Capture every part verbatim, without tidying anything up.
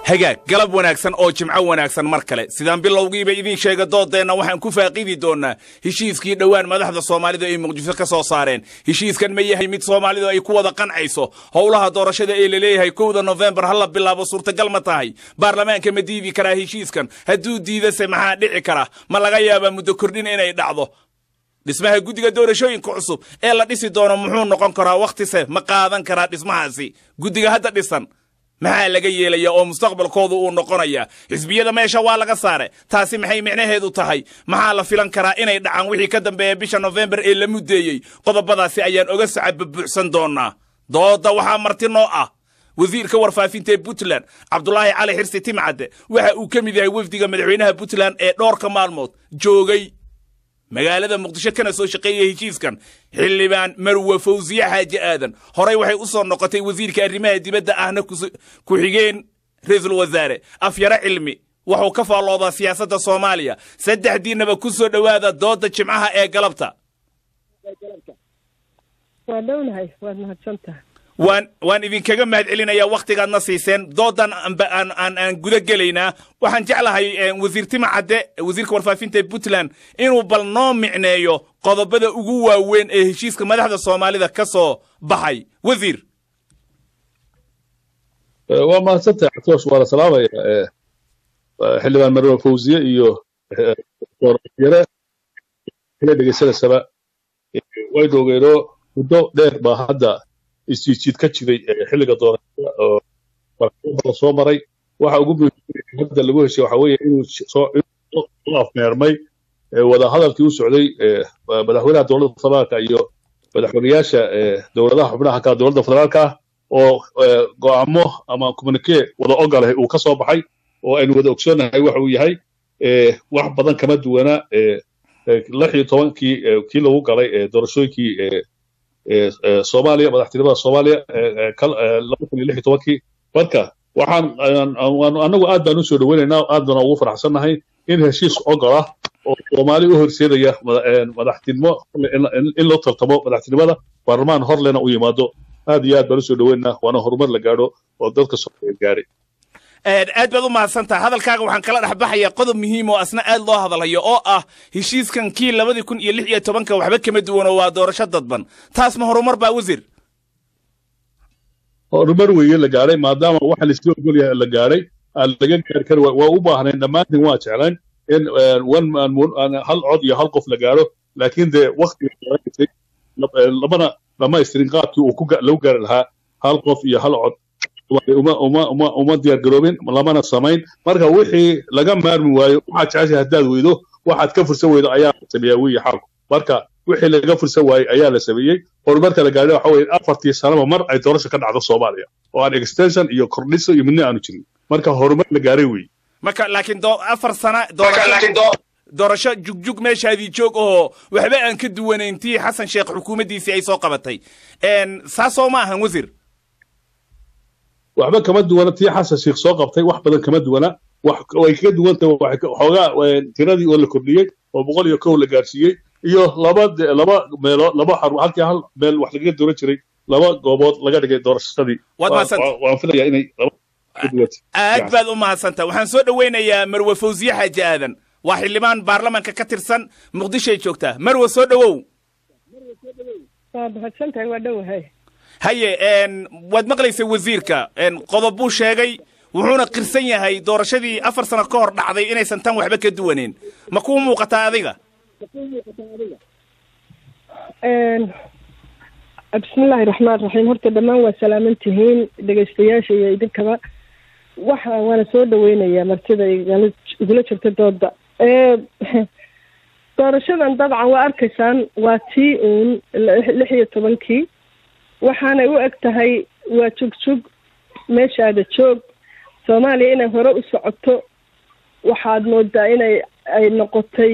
hagaag galab wanaagsan oo jimco wanaagsan mar kale sidaan bilowgiiba idin sheega doodeenna waxaan ku faaqidi doonaa heshiiskii dhawaan madaxda Soomaalida ay Muqdisho ka soo saareen heshiiskan ma yahay mid Soomaalidu ay ku wada qancayso howlaha doorashada ee leeyahay kowda November hal bilaabo suurtagal ma tahay baarlamaanka ma diidi kara heshiiskan haduu diidase maxaa dhici kara ma laga yaabaa muddo kordhin inay dhacdo dhismaha guddiga doorashooyinka cusub ee la dhisi doono muxuu noqon karaa waqtise ma qaadan karaa dhismahaasi guddiga hadda dhisan maxaa laga yeelaya oo mustaqbalkoodu uu noqonaya xisbiyada meesha waa laga saare taasi maxay micnaheedu tahay maxaa la filan karaa inay dhacaan wixii ka dambeeya bisha November ee la mudeeyay qodobadaasi ayaan oga sacad buuxsan doonaa dooda waxa martino ah wasiirka warfaafinta Puntland Cabdullaahi Cali Xirsi Timcade waxa uu kamid yahay wafdiga madaxweynaha Puntland ee dhowrka maalmood joogay magaalada Muqdisho kana soo shaqeeyay heshiiskan xildhibaan Marwe Fawziya Xaaji Aadan horay waxay u soo noqotay wasiirka arrimaha dibadda ahna ku xigeen ra'iisul wasaare afyara cilmi wuxuu ka faaloodaa siyaasadda Soomaaliya saddexdiinaba ku soo dhawaada dooda jimcaha ee galabta waa dhownahay waa mahadsantahay waan waan idin kaga mahad celinaya waqtigaadna siiseen doodan aan aan aan guda galeynaa waxaan jeclahay wasiir Timcade wasiirka warfaafinta Puntland inuu bal noo micneeyo qodobada ugu waaweyn ee heshiiska madaxda Soomaalida ka soo baxay wasiir waa mahadsantahay xatoos wala salaamay xildhibaan Marwe Fawziya iyo yara kala dhageysada saba way dogeero muddo dheer ba hadda isjiid ka jiray xilliga doorashada oo markuu soo maray waxa ugu muhiimsan hadda lagu heshiyo waxa weeye inuu soo afmeermay wada hadalkii u socday madaxweynaha dowladda federaalka iyo madaxweynayaasha dowladaha xubnaha ka dowladda federaalka oo go'aamo ama communique wada ogol ah uu ka soo baxay oo aynu wada ogsoonahay waxa uu yahay wax badan kama duwana lix iyo tobankii kii lagu galay doorashooyinkii Soomaaliya madaxtinimada Soomaaliya laba kun iyo lix iyo tobankii marka waxaan anagu aad baan u soo dhaweynaynaa aad baan ugu faraxsanahay in heshiis ogol ah oo Soomaali u horseedaya madaxtinimo in loo tartamo madaxtinimada baarlamaan hor leena u yimaado aad iyo aad baan u soo dhaweynaynaa waana horumar la gaadho oo dadka Soomaaliyeed gaaray aad baad u mahadsantahay hadalkaaga waxaan kala dhaxbaxaya qodob muhiim oo asna aad loo hadalayo oo ah heshiiskan kii laba kun iyo lix iyo toban waxba kama duwan oo waa doorasho dadban taas ma horumar baa wasiir horumar weeye la gaaray maadaama waxa la isku ogol yahay la gaaray laga gaar karo waa u baahnay dhammaantiin waa jeclaan in one man hal cod iyo hal qof la gaaro laakiin de waqtiga labana lama istirin qaabkii uu ku lagu gaari lahaa hal qof iyo hal cod uma uma uma uma diyaar garoobin lamana samayn marka wixii laga maarmi waayo waxa jeceshay hadaad weydo waxaad ka fursan weydo ayaa sameeyay wiil xalku marka wixii laga fursan waayay ayaa la sameeyay horumarka la gaaray waxa weeye afartii sano mar ay doorasho ka dhacdo Soomaaliya oo aan extension iyo kordhiso iyo midna aanu jirin marka horumar la gaaray weey marka laakiin afar sano doorasho doorasho jugjug meeshaadii joog oo waxba aan ka duwanayntii Xasan Sheekh xukuumaddiisii ay soo qabatay een saasoo ma ahan wasiir waxba kama duwana tii Xasan Sheekh soo qabtay wax badan kama duwana wax way ka duwantay wax xoogaa tiradii oo la kordhiyay oo boqol iyo kow la gaarsiiyay iyo laba laba meelo laba xarun halkii hal meel wax laga dooran jiray laba goobood laga dhigay doorashadii waan filayaa inay aad baad u mahadsantahay waxaan soo dhaweynayaa Marwe Fawziya Xaaji Aadan waa xildhibaan baarlamaanka ka tirsan Muqdisho ay joogtaa Marwe soo dhawow waa mahadsantahay waa dhawahay haye een wad maqlaysay wasiirka een qodob buu sheegay wuxuuna qirsan yahay doorashadii afar sano ka hor dhacday inaysan tan waxba ka duwaneen ma ku muuqataa adiga een bismillaahir rahmaanir rahiim horta dhamaan waa salaamantihiin dhageystayaasha iyo idinkaba waxa waan soo dhaweynayaa martida igula jirta dooda ee doorashadan dabcan waa arkaysaan waa tii uun lix iyo tobankii waxaana u eg tahay waa jugjug meeshaada joog Soomaaliya inay hore u socoto waxaad moodaa inay ay noqotay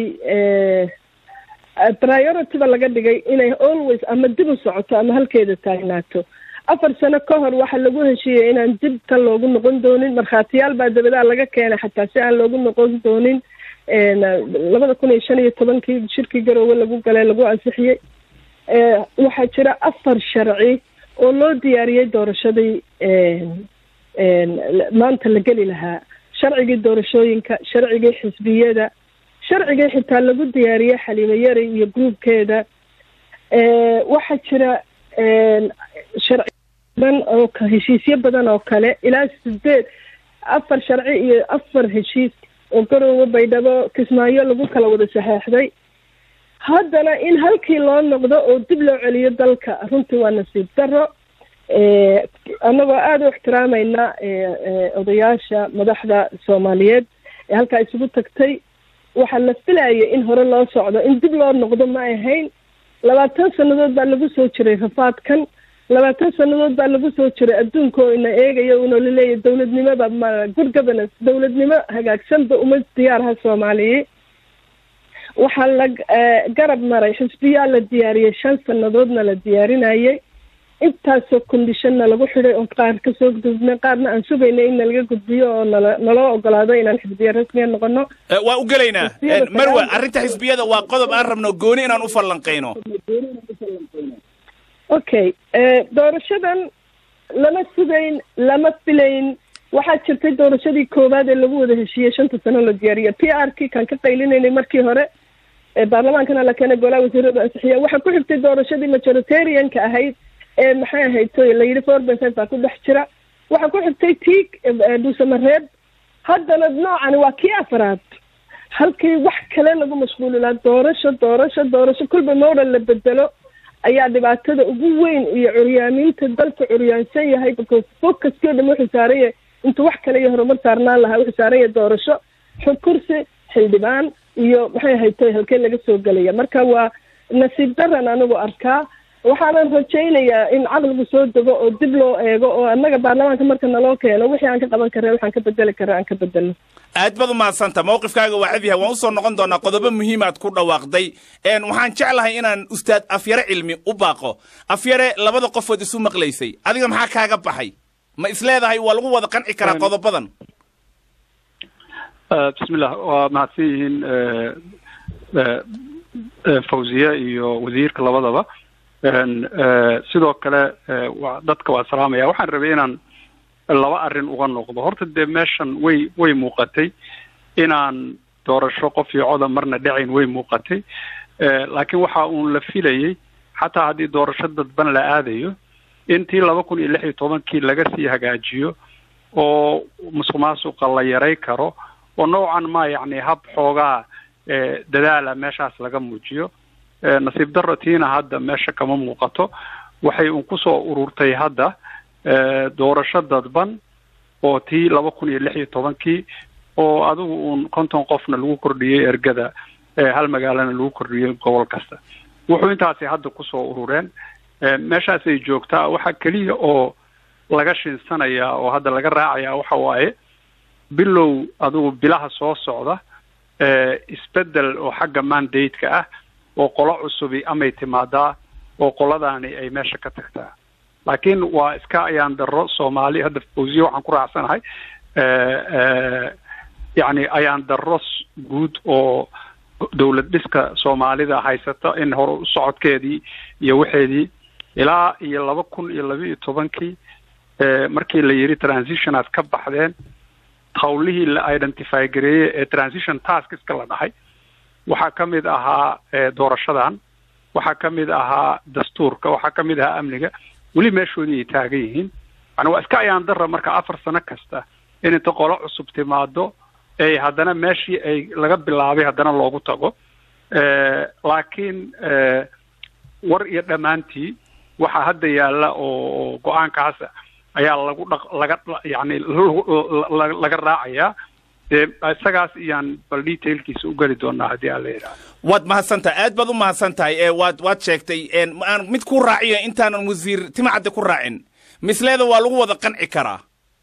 priority ba laga dhigay inay always ama dib u socoto ama halkeeda taagnaato afar sano ka hor waxa lagu heshiiyay inaan dib ka loogu noqon doonin markhaatiyaal baa dabada laga keenay xataa si aan loogu noqon doonin laba kun iyo shan iyo tobankii shirkii Garowe lagu galay lagu ansixiyay waxaa jira afar sharci oo loo diyaariyay doorashadii maanta la geli lahaa sharcigii doorashooyinka, sharcigii xisbiyada, sharcigii xitaa lagu diyaariyey Xaliimo Yari iyo gruubkeeda. waxaa jira sharci badan oo heshiisyo badan oo kale ilaa sideed afar sharci iyo afar heshiis oo Garowe, Baydhabo, Kismaayo lagu kala wada saxeexday. haddana in halkii loo noqdo oo dib loo celiyo dalka runtii waa nasiib darro. annagoo aada u ixtiraamayna odayaasha madaxda Soomaaliyeed ee halkaa isugu tagtay, waxaa la filayay in hore loo socdo, in dib loo noqdo ma ahayn. labaatan sannadood baa lagu soo jiray rafaadkan, labaatan sannadood baa lagu soo jiray adduunka oo ina eegayo una laleeyahay dowladnimada ma good governance, dowladnimo hagaagsanba uma diyaarha Soomaaliya. waxaa la garab maray xisbiyaa la diyaariyey, shan sannadoodna la diyaarinayay, intaasoo conditionna lagu xidhay oo qaar kasoo gudubnay, qaarna aan sugaynay in nalaga gudbiyo oo nala naloo ogolaado inaan xisbiya rasmiya noqono. waa u gelaynaa Marwa, arrinta xisbiyada waa qodob aan rabno gooni inaan u falanqeyno. okay doorashadan lama sugayn, lama filayn. waxaa jirtay doorashadii koowaad ee lagu wada heshiiyey shanta sano la diyaariya P R kii kan ka qaylinaynay markii hore ee baarlamaankana la keenay golaha wasiirada ansixiya. waxaa ku xigtay doorashadii majoritarianka ahayd ee maxay ahayd soo la yiri four percent baa ku dhex jira. waxaa ku xigtay tiig Dhuusamareeb. haddana noocani waa kii afraad, halkii wax kale lagu mashquuli lahaa doorasho doorasho doorasho kulba model la bedelo ayaa dhibaatada ugu weyn iyo curyaaminta dalka curyaansan yahay. because focuskii dhan wuxuu saaran yahay intuu wax kale iyo horumar saarnaan lahaa, wuxuu saaran yahay doorasho, xog kursi, xildhibaan iyo maxay ahayd halkee laga soo gelaya. marka waa nasiib daran anigu arkaa. waxaanan rajaynayaa in caqligu soo dego oo dib loo eego oo annaga baarlamaanka marka naloo keeno wixii aan ka qaban karre waxaan ka bedeli karre aan ka bedelno. aad baad u mahadsanta, mawqifkaaga waa cad yahay. waan usoo noqon doonaa qodobo muhiim aad ku dhawaaqday. waxaan jeclahay inaan ustaad Afyare Cilmi u baaqo. Afyare, labada qofood isu maqlaysay, adiga maxaa kaaga baxay? ma isleedahay waa lagu wada qanci karaa qodobadan? bismillah, waa mahadsanyihiin Fawziya iyo wasiirka labadaba. sidoo kale dadka waa salaamaya. waxaan rabay inaan laba arrin uga noqdo. horta dee meeshan way way muuqatay inaan doorasho qof iyo coda marna dhacayn, way muuqatay. laakiin waxa uun la filayay xataa haddii doorasho dadban la aadayo intii laba kun iyo lix iyo tobankii laga sii hagaajiyo oo musuq maasuqa la yaray karo oo noocan ma yacni hab xoogaa dadaala meeshaas laga muujiyo. nasiib darro tiina hadda meesha kama muuqato. waxay un kusoo ururtay hadda doorasho dadban oo tii laba kun iyo lix iyo tobankii oo adigu uun konton qofna lagu kordhiyey ergada, hal magaalana lagu kordhiyey gobol kasta. wuxuu intaasi hadda kusoo urureen meeshaasay joogtaa. waxa keliya oo laga shinsanayaa oo hadda laga raacayaa waxa waaye bilow adigu bilaha soo socda isbedel oo xagga mandate-ka ah oo qolo cusubi amay timaadaa oo qoladaani ay meesha ka tagtaa. laakiin waa iska ayaan darro Soomaali. hadda Fawziya waxaan ku raacsanahay yacni ayaan darro guud oo dowlad dhiska Soomaalida haysata in hore u socodkeedii iyo waxeedii ilaa iyo laba kun iyo laba iyo tobankii markii la yiri transitionaad ka baxdeen, hawlihii la identify gareeyay ee transition taskiska la dhahay waxaa ka mid ahaa doorashadan, waxaa ka mid ahaa dastuurka, waxaa ka mid ahaa amniga. weli meeshoodii ay taagan yihiin. yani waa iska ayaan darra marka afar sano kasta in inta qolo cusub timaado ay haddana meeshii ay laga bilaabay haddana loogu tago. laakiin war iyo dhammaantii waxaa hadda yaalla oo go-aankaas ayaa lagu dhaq laga yani laga raacayaa. dee isagaas iyaan bal detailkiisa u geli doonaa haddii aan la yidhaahdo. waad mahadsantahay, aad baad u mahadsantahay. ee waad waad sheegtay aan mid ku raaciyo intaanan wasiir Timcadde ku raacin, misleeda waa lagu wada qanci karaa?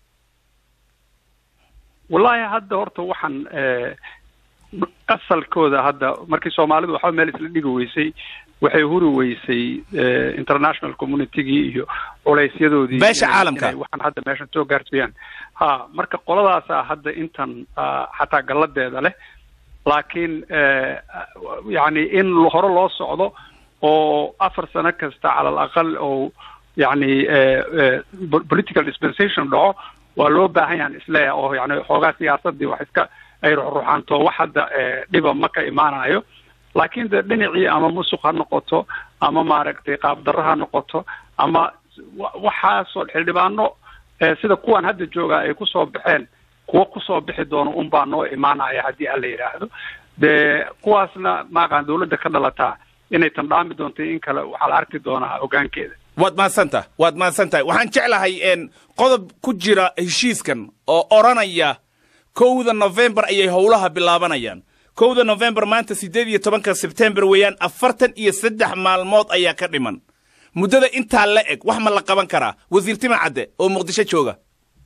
wallaahi hadda horta waxaan asalkooda hadda markii Soomaalidu waxa meel isla dhigi weysay waxay huri weysay international community-gii iyo culeysyadoodii beesha caalamka waxaan hadda meesha soo gaarsiiyaan. ha marka qoladaas hadda intan xataa galadeeda leh. laakiin yani in hore loo socdo oo afar sano kasta cala alaqal oo yani political dispensation dhaco waa loo baahan yahan isleeyahay oo yani xoogaa siyaasadii wax iska ay ruxruxaanto wax hadda dhiba ma ka imaanayo laakiin de dhinacii ama musuq ha noqoto ama maaragtay qaabdarro ha noqoto ama waxaasoo xildhibaano sida kuwan hadda jooga ay kusoo baxeen kuwa kusoo bixi doono unbaa noo imaanaya haddii alla yidhaahdo dee kuwaasna maaqaan dawladda ka dhalataa inay tandhaami doonto in kale waxaa la arki doonaa hoggaankeeda waad mahadsantaha waad mahadsantahay waxaan jeclahay qodob ku jira heshiiskan oo odhanaya kowda novembar ayay howlaha bilaabanayaan kowda novembar maanta siddeed iyo tobanka sebtembar weeyaan afartan iyo saddex maalmood ayaa ka dhiman muddada intaa la eg wax ma la qaban karaa wasiir tima cadde oo muqdisho jooga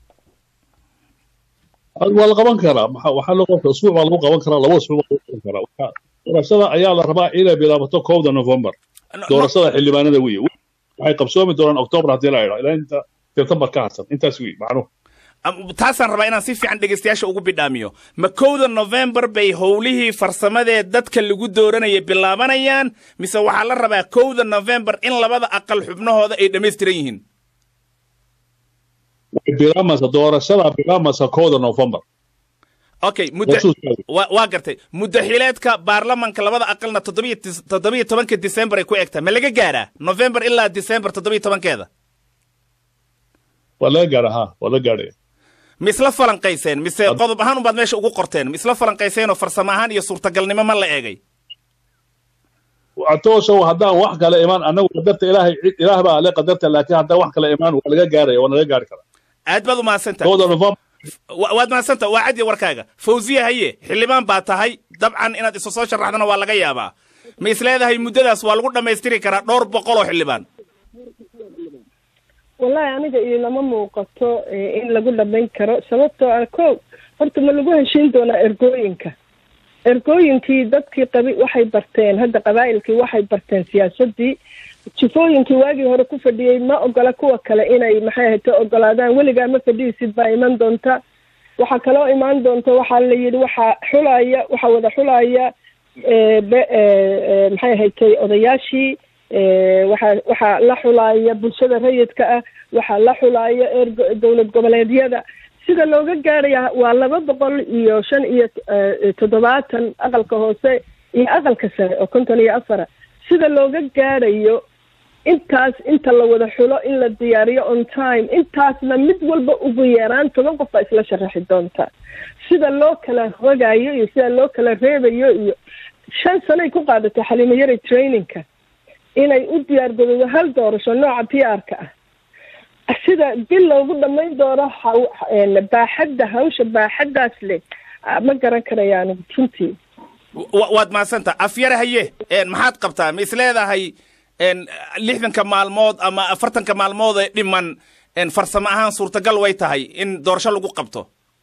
waa la qaban karaa waxaa loo qabta usbuuc baa lagu qaban karaa laba usbuuc baa lagu qaban karaa doorashada ayaa la rabaa inay bilaabato kowda novembar doorashada xildhibaanada weeye waxay qabsoomi doonaan octoobar haddii la idhaa ilaa inta sebtembar ka harsan intaas wey macnuhu taasaan rabaa inaan si fiican dhegaystayaasha ugu bidhaamiyo ma kowda novembar bay howlihii farsamadee dadka lagu dooranaya bilaabanayaan mise waxaa la rabaa kowda novembar in labada aqal xubnahooda ay dhammaystiran yihiin bilaamasa doorashada bilaamasa kowda novembar okay muddo waa gartay muddo xileedka baarlamanka labada aqalna toddobiyo tobanka December ay ku egtaa ma laga gaaraa November ilaa December toddobiyo tobankeeda waa laga gaaraa ha waa laga gaaray misla falanqayseen mise qodob ahaan baad meesha ugu qorteen misla falanqayseen oo farsamo ahaan iyo suurtagalnimo ma la eegay وعطوش وهذا واحد قال إيمان أنا وقدرت إله إله بقى عليه قدرت لكن هذا واحد قال إيمان ولا جاري ولا جاري كذا. أدبض ما سنت. هذا النظام. واد ما سنت وعدي وركاجة فوزية هي حلمان باتها هي طبعا إن السوسيال شرحنا ولا جاية بقى. مثل هذا هي مدة أسوال قلنا ما يستري كرا دور بقوله حلمان. والله يعني إذا لما موقته إن لقول لبين كرا سببته على كوب قلت ما لقوها شيء دون إرجوينك. ergooyinkii dadkii qabi waxay barteen hadda qabaa'ilkii waxay barteen siyaasadii jifooyinkii waagii hore ku fadhiyay ma ogola kuwa kale inay maxay ahayd ogolaadaan weligaa ma fadhiisid baa iman doonta waxa kaloo imaan doonta waxaa la yidhi waxaa xulaya waxaa wada xulaya maxay ahayd odayaashii waxaa waxaa la xulaya bulshada rayidka ah waxaa la xulaya dowlad goboleedyada sida looga gaaraya waa laba boqol iyo shan iyo toddobaatan aqalka hoose iyo aqalka sare oo konton iyo afar sida looga gaarayo intaas inta la wada xulo in la diyaariyo on time intaasna mid walba ugu yeeraan toban qof baa isla sharaxi doonta sida loo kala rogayo iyo sida loo kala reebayo iyo shan sanay ku qaadatay Xaliimo Yari trainingka inay u diyaar garowdo hal doorasho nooca P R-ka ah sida bil loogu dhamayn doono baaxadda hawsha baaxaddaas leh ma garan karayaan runtii waad maasanta afyar haye maxaad qabtaa ma isleedahay lixdanka maalmood ama afartanka maalmood ee dhiman farsamo ahaan suurtagal way tahay in doorasho lagu qabto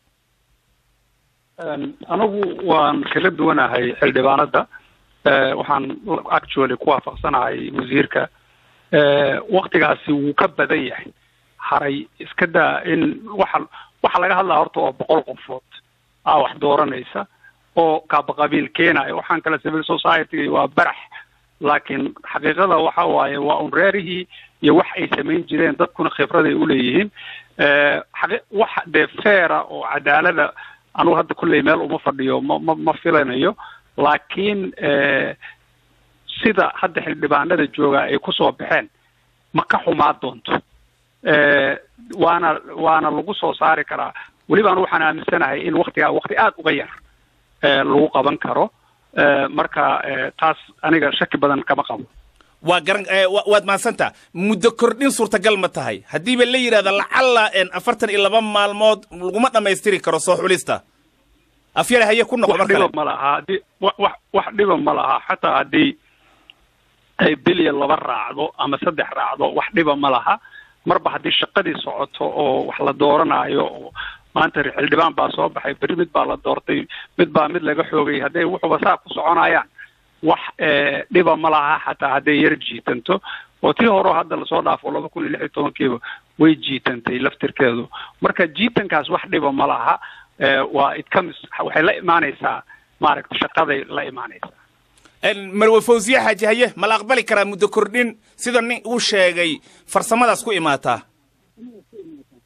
anagu waan kala duwanahay xildhibaanada waxaan actually ku waafaqsanahay wasiirka waqtigaasi wuu ka badan yahay haray iska daa in waxa waxa laga hadlaa horta waa boqol qofood aa wax dooranaysa oo kaaba qabiil keenayo waxaan kala civil society waa barax laakiin xaqiiqada waxa waaye waa un reerihii iyo wax ay samayn jireen dadkuna khibrad ay u leeyihiin ee wax de feera oo cadaalada anu hadda kulley meel uma fadhiyo ma ma filanayo laakiin ee sida hadda xildhibaanada jooga ay ku soo baxeen ma ka xumaa doonto ee waana waana lagu soo saari karaa waliba anu waxaan aaminsanahay in waqtiga waqti aad uga yar ee lagu qaban karo ee marka taas aniga shaki badan kama qabo waa garan waad maasanta muddo kordhin suurtagal ma tahay hadii ba la yiraahdo lacalla in afartan iyo laba maalmood laguma dhameystiri karo soo xulista afyar haye ku noqon marka ma laha wax wax dhiba ma laha xataa hadii ay bilyan laba raacdo ama saddex raacdo wax dhiba ma laha marba hadii shaqadii socoto oo wax la dooranayo maanta xildhibaan baa soo baxay bari mid baa la doortay mid baa mid laga xoogay haday wuxuba saa ku soconayaan wax dhiba ma laha xataa haday yar jiitanto oo tii hore hadda la soo dhaafo laba kun iyo lix iyo toban way jiitantay laftirkeedu marka jiitankaas wax dhiba ma laha waa it comes waxay la imaanaysaa maaragtay shaqaday la imaanaysaa marwa fawziya xaaji haye ma la aqbali karaa muddo kordhin sida nin uu sheegay farsamadaas ku imaataa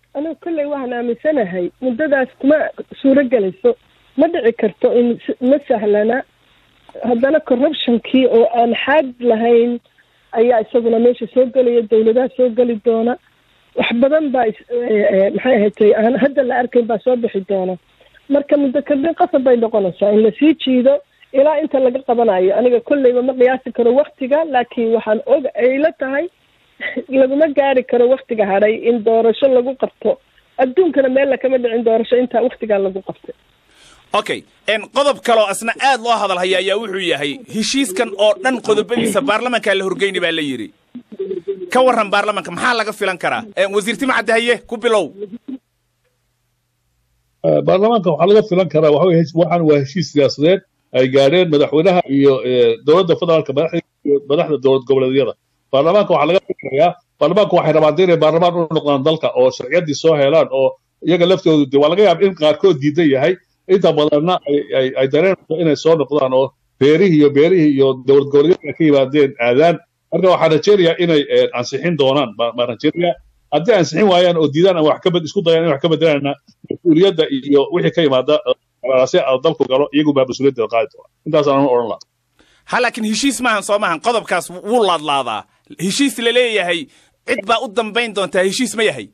anigu kolley waxaan aaminsanahay muddadaas kuma suuro gelayso ma dhici karto in ma sahlana haddana corruptionkii oo aan xaad lahayn ayaa isaguna meesha soo gelaya dawladaha soo geli doona wax badan baa maxay ahayd aan hadda la arkayn baa soo bixi doona marka muddo kadib qasab bay noqonaysaa in la sii jiido ilaa inta laga qabanayo aniga kolleyba ma qiyaasi karo waktiga laakiin waxaan og ay la tahay laguma gaari karo waktiga hadhay in doorasho lagu qabto adduunkana meel lakama dhicin doorasho intaa waktigaa lagu qabtay okay en qodob kaloo asna aad loo hadal haya ayaa wuxuu yahay heshiiskan oo dhan qodobadiisa baarlamaanka la horgeyni baa la yiri ka waran baarlamaanka maxaa laga filan karaa wasiirti macad haye ku bilow baarlamaanka waxa laga filan karaa waxa waxaan waa heshiis siyaasadeed ay gaareen madaxweynaha iyo dowladda federaalka madaxda dowlad goboleedyada baarlamaanka waxa laga filayaa baarlamaanka waxay rabaan inay baarlamaan u noqdaan dalka oo sharciyadii soo helaan oo iyaga laftoodu waa laga yaabaa in qaarkood diidan yahay inta badanna ay ay dareenayso inay soo noqdaan oo beerihii iyo beerihii iyo dowlad goboleedyada ka yimaadeen aadaan marka waxaan rajaynayaa inay ansixin doonaan baan rajaynayaa haddii ansixin waayaan oo diidaan ama wax ka bed isku dayaan in wax ka bedelaana mas-uuliyadda iyo wixii ka yimaada si dalku galo iyagu baa mas-uuliyadda qaadi doona intaas aan odhan lahaa ha laakiin heshiis maahan soo maahan qodobkaas wuu laadlaadaa heshiis la leeyahay cid baa u dambayn doontaa heshiis ma yahay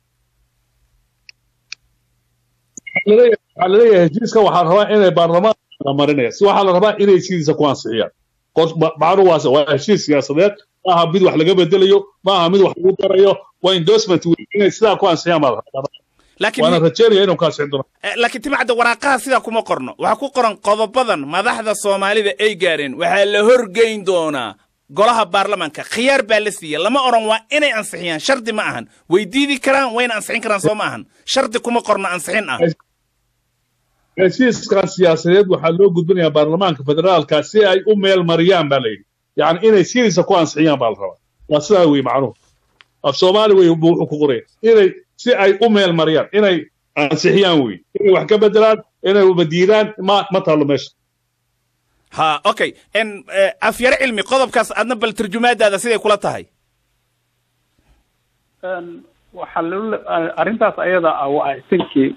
waxaa laleeyahay heshiiska waxaa rabaa inay baarlamaanka marinaya si waxaa la rabaa inay sidiisa ku ansixiyaan macnu waase waa heshiis siyaasadeed ma aha mid wax laga bedelayo ma aha mid wax lagu darayo waa endorsement wey inay sidaa ku ansixiyaan baa laakiin waana rajaynaya inuu ka ansixin doono laakiin timacda waraaqaha sidaa kuma qorno waxaa ku qoran qodobadan madaxda soomaalida ay gaareen waxaa la horgeyn doonaa golaha baarlamaanka khiyaar baa la siiya lama oran waa inay ansixiyaan shardi ma ahan way diidi karaan wayna ansixin karaan soo ma ahan shardi kuma qorno ansixin ah heshiiskan siyaasadeed waxaa loo gudbinayaa baarlamaanka federaalka si ay u meel mariyaan baa layidhi yani inay sidiisa ku ansixiyaan baa la rabaa waa sidaa wey macnuhu af soomaali wey wuxuu ku qoraya inay si ay u meel mariyaan inay ansixiyaan wey inay wax ka bedelaan inay ubadiidaan ma ma taalo meesha ha okay en afyar cilmi qodobkaas adna bal tarjumaadaada siday kula tahay waxa arrintaas ayada ah waa istinkii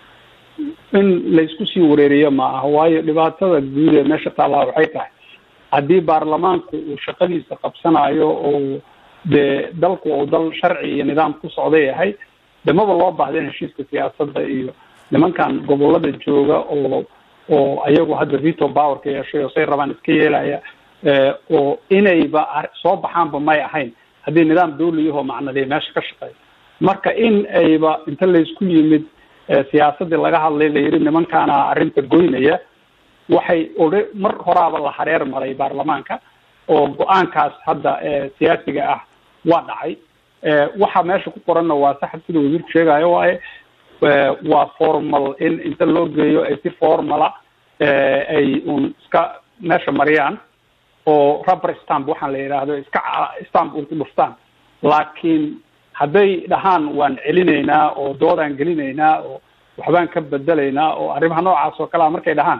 in la isku sii wareeriyo ma aha waayo dhibaatada guud ee meesha taallaa waxay tahay haddii baarlamaanku uu shaqadiisa qabsanayo oo dee dalku uu dal sharci iyo nidaam ku socda yahay de maba loo baahda in heshiiska siyaasadda iyo nimankan gobollada jooga oo oo ayagu hadda veto powerka yeeshay oo say rabaan iska yeelaya oo inayba soo baxaanba may ahayn haddii nidaam dawliyahoo macnadee meesha ka shaqeeya marka in ayba inta laysku yimid siyaasaddii laga hadlay la yidhi nimankaana arrinta goynaya waxay odhe mar horaaba la hareer maray baarlamaanka oo go-aankaas hadda siyaasiga ah waa dhacay waxa meesha ku qoranna waa sax sida wasiirku sheegayo waaye waa formal in inta loo geeyo ay si formala ay un iska meesha mariyaan oo rubber stamp waxaan la yidhaahdo iska stamp un ku dhuftaan laakiin hadday dhahaan waan celinaynaa oo doodaan gelinaynaa oo waxbaan ka bedelaynaa oo arrimaha noocaas oo kalea markay dhahaan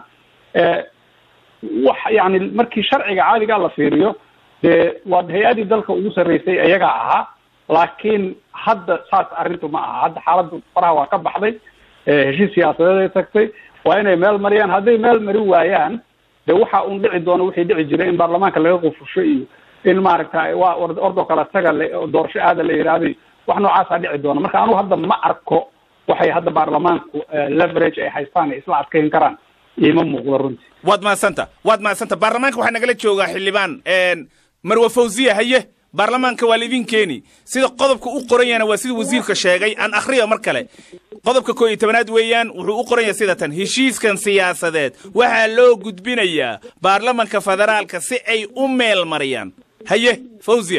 wax yani markii sharciga caadigaa la fiiriyo dee waa hay-adii dalka ugu sarreysay iyagaa ahaa laakiin hadda saas arrintu ma aha hadda xaaladda faraha waa ka baxday heshiis siyaasadeed ay tagtay waa inay meel mariyaan hadday meel mari waayaan de waxa uun dhici doono wixii dhici jiray in baarlamaanka laga qufusho iyo in maaragta waa ordoo kala taga doorasho aada la yidhaahday wax noocaasaa dhici doona marka anugu hadda ma arko waxay hadda baarlamaanku leverage ay haystaan ay isla adkayn karaan ima muuqdo runtii waad mahadsanta waad mahadsanta baarlamaanka waxaa nagala joogaa xildhibaan marwe fawziya haye baarlamaanka waa laidin keeni sida qodobka u qoran yahana waa sida wasiirka sheegay aan akhriyo mar kale qodobka koo iyo tobanaad weeyaan wuxuu u qoran yahay sida tan heshiiskan siyaasadeed waxaa loo gudbinayaa baarlamanka federaalka si ay u meel mariyaan haye fawziya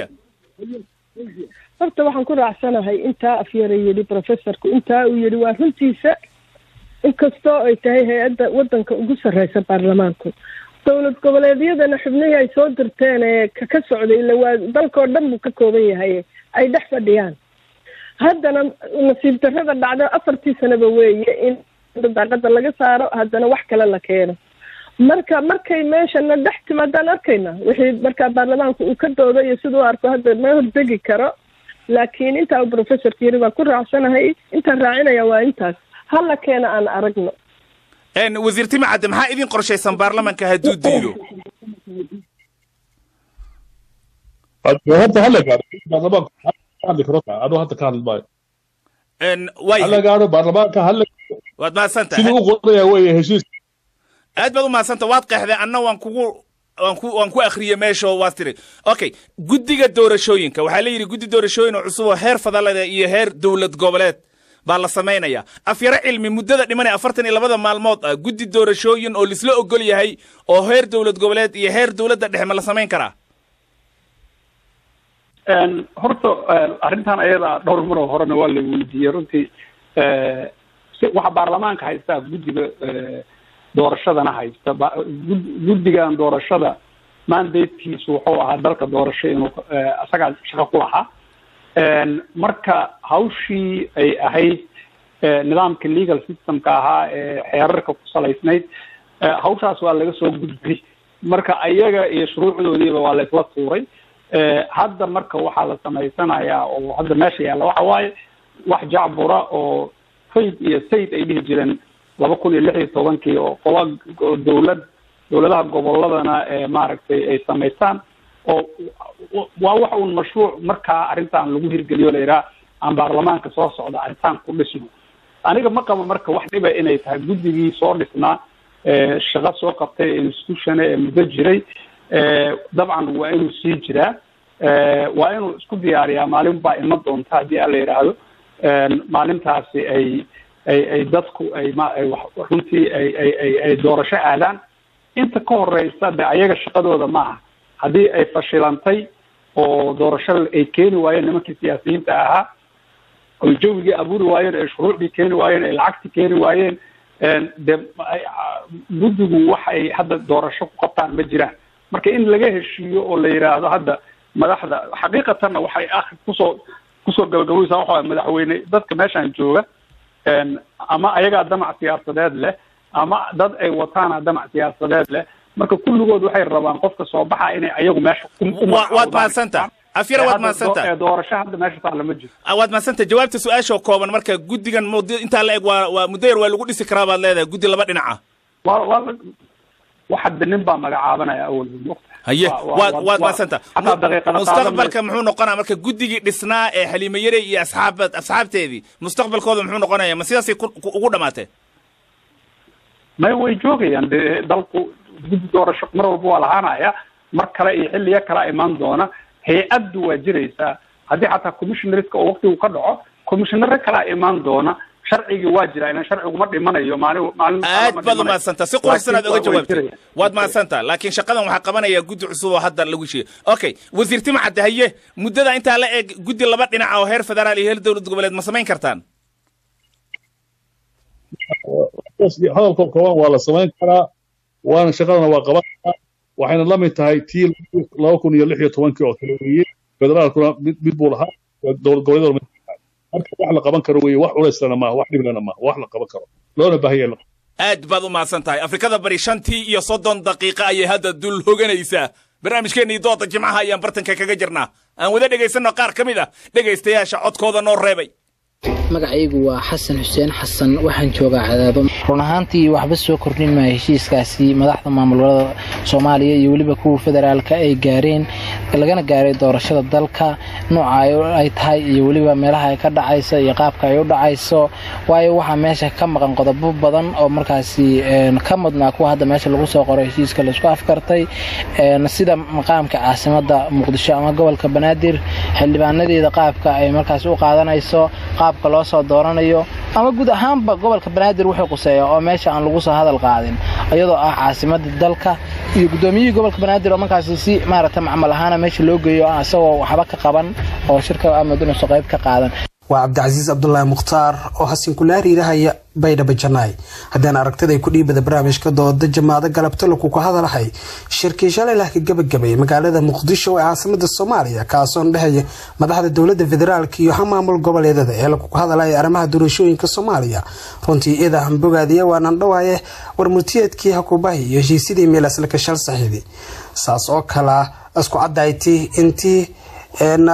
horta waxaan ku raacsanahay intaa afyara yidhi professorku intaa uu yidhi waa runtiisa inkastoo ay tahay hay-adda waddanka ugu sarreysa baarlamaanku dowlad goboleedyadana xubnihii ay soo dirteen ee ka socday ila waa dalkoo dhan buu ka kooban yahay ay dhex fadhiyaan haddana nasiib darrada dhacdo afartii sanaba weeye in daaqada laga saaro haddana wax kale la keeno marka markay meeshana dhex timaadaan arkayna wixii markaa baarlamaanku uu ka doodo iyo siduu arko hadda ma hordegi karo laakiin intaa uu professorka yiri waa ku raacsanahay intaan raacinaya waa intaas halla keena aan aragno een wasiir Timcad maxaa idin qorshaysan baarlamaanka hadduu diido hadda halla gaaro baarlamaanka hadda karota adoo hadda ka hadlay een way halla gaaro baarlamaanka halla waad ma santa sidii uu qoraya way heshiis aad baad ma santa waad qeexday anna waan kugu waan ku waan ku akhriyay meesha waa tiri okay guddiga doorashooyinka waxa la yiri guddi doorashooyin oo cusub oo heer fadalada iyo heer dawlad goboleed baa la sameynaya afyara cilmi muddada dhimanay afartan iyo laba maalmood ah guddi doorashooyin oo lisla ogol yahay oo heer dawlad goboleed iyo heer dawladda dhexe ma la sameyn karaa een horta arrintan ayada dhowr mar oo horena waa la weydiiyay runtii ee waxa baarlamaanka haysta guddiga doorashadana haysta guddigan doorashada mandatekiisu wuxuu ahaa dalka doorasho inuu asaga shaqo ku lahaa een marka hawshii ay ahayd nidaamka legal systemka ahaa ee xeerarka ku salaysnayd hawshaas waa laga soo gudbay marka ayaga iyo shuruucdoodiiba waa la isla tuuray hadda marka waxaa la samaysanayaa oo hadda meesha yaalla waxa waaye wax jacbura oo fayd iyo sayd ay dhihi jireen laba kun iyo lix iyo tobankii oo qola dawlad dawladaha goboladana ee maaragtay ay samaystaan oo waa wax uun mashruuc markaa arrintan lagu hirgeliyo la yidhaha aan baarlamaanka soo socda arrintan ku dhisno aniga ma qabo marka wax dhiba inay tahay guddigii soo dhisnaa shaqo soo qabtay institution ee muddo jiray dabcan waa inuu sii jiraa waa inuu isku diyaariyaa maalin baa ima doonta haddii aan la yidhaahdo maalintaasi ay ay ay dadku ay ma ay runtii ay ay ay ay doorasho aadaan inta ka horeysa de ayaga shaqadooda maaha haddii ay fashilantay oo doorasho ay keeni waayeen nimankii siyaasiyiinta ahaa oo jawigii abuuri waayeen ee shuruucdii keeni waayeen ee lacagtii keeni waayeen de guddigu waxay hadda doorasho ku qabtaan ma jiraan marka in laga heshiiyo oo la yiraahdo hadda madaxda xaqiiqatan waxay akhir kusoo kusoo gabagabeysaa waxa madaxweyne dadka meeshan jooga een ama ayaga damac siyaasadeed leh ama dad ay wataan damac siyaasadeed leh marka kulligood waxay rabaan qofka soo baxa inay ayagu meesha waad maasanta afyara waad maasanta doorasho hadda meesha taala ma jiro waad maasanta jawaabta su'aasha kooban marka guddigan inta la eeg waa muddo yar waa lagu dhisi karaa baad leedahay guddi laba dhinaca waa waa waxa nin baa magacaabanaya awal haye waad waad maasanta mustaqbalka muxuu noqonaa marka guddigii dhisnaa ee Xaliimo Yare iyo asxaabad asxaabteedii mustaqbalkooda muxuu noqonayaa ma sidaas ugu dhamaatay ma way joogayaan dalku guddi doorasho mar walba waa lahaanaya mar kale iyo xilliyo kale iman doona hay-addu waa jiraysaa haddii xataa commissionerska oo waqtigu ka dhaco commissioner kale iman doona sharciga waa jira in sharcigu ma dhimanayo maalin maalin aad baad ma santa si qorsanaad uga jawaabtay waad ma santa laakiin shaqadan waxa qabanaya guddi cusub oo hadda lagu sheegay okay wasiir Timcad haye muddada inta la eeg guddi laba dhinac oo heer federaal iyo heer dawlad goboleed ma samayn kartaan hadalka kooban waa la samayn karaa waana shaqadana waa qaban karaa waxayna la mid tahay tii laba kun iyo lix iyo tobankii oo kale weeye federaalkuna mid buu lahaa dawlad goboleed marka wax la qaban karo weeye wax culaysana ma wax dhiblana ma wax la qaban karo loona baahiyo aad baad u maasan tahay afrikada bari shantii iyo soddon daqiiqo ayay hadda dul hoganaysaa barnaamijkeennii dooda jimcaha ayaan bartanka kaga jirnaa aan wada dhegaysanno qaar ka mid ah dhegaystayaasha codkooda noo reebay magacaygu waa xasan xuseen xasan waxaan joogaa cadaado run ahaantii waxba soo kordhin maayo heshiiskaasi madaxda maamulada Soomaaliya iyo waliba kuwa federaalka ay gaareen lagana gaaray doorashada dalka nooca ay tahay iyo waliba meelaha ay ka dhacayso iyo qaabka ay u dhacayso waayo waxa meesha ka maqan qodobo badan oo markaasi ka mudnaa kuwa hadda meesha lagu soo qoray heshiiska la isku afkartay sida maqaamka caasimadda Muqdisho ama gobolka Banaadir xildhibaanadeeda qaabka ay markaasi u qaadanayso qaabka loo soo dooranayo ama guud ahaanba gobolka Banaadir wuxuu quseeyaa oo meesha aan lagu soo hadal qaadin iyadoo ah caasimadda dalka iyo gudoomiyaha gobolka Banaadir oo markaas si maarata macmal ahaan meesha loo geeyo asagoo waxba ka qaban oo shirka amaduna soo qayb ka qaadan waa Cabdicaziz Abdullaahi Mukhtaar oo Xasan Kulaari raahaya baydhaba janay hadaan aragtida ay ku dhiibada barnaamijka dooda jamaacada galabta lagu ku hadalahay shirkii shalay la gabagabay magaalada Muqdisho ee caasimadda Soomaaliya kaasoo dhaxaya madaxda dawladda federaalka iyo maamul goboleedyada ee lagu ku hadalay arrimaha doorashooyinka Soomaaliya runtii ida hambogaadiya waanan dhawaaye warmutiyeedkii hakubahay iyo heshiisidii meelas la ka shal saxiibi saas oo kala isku cadaaytay intii een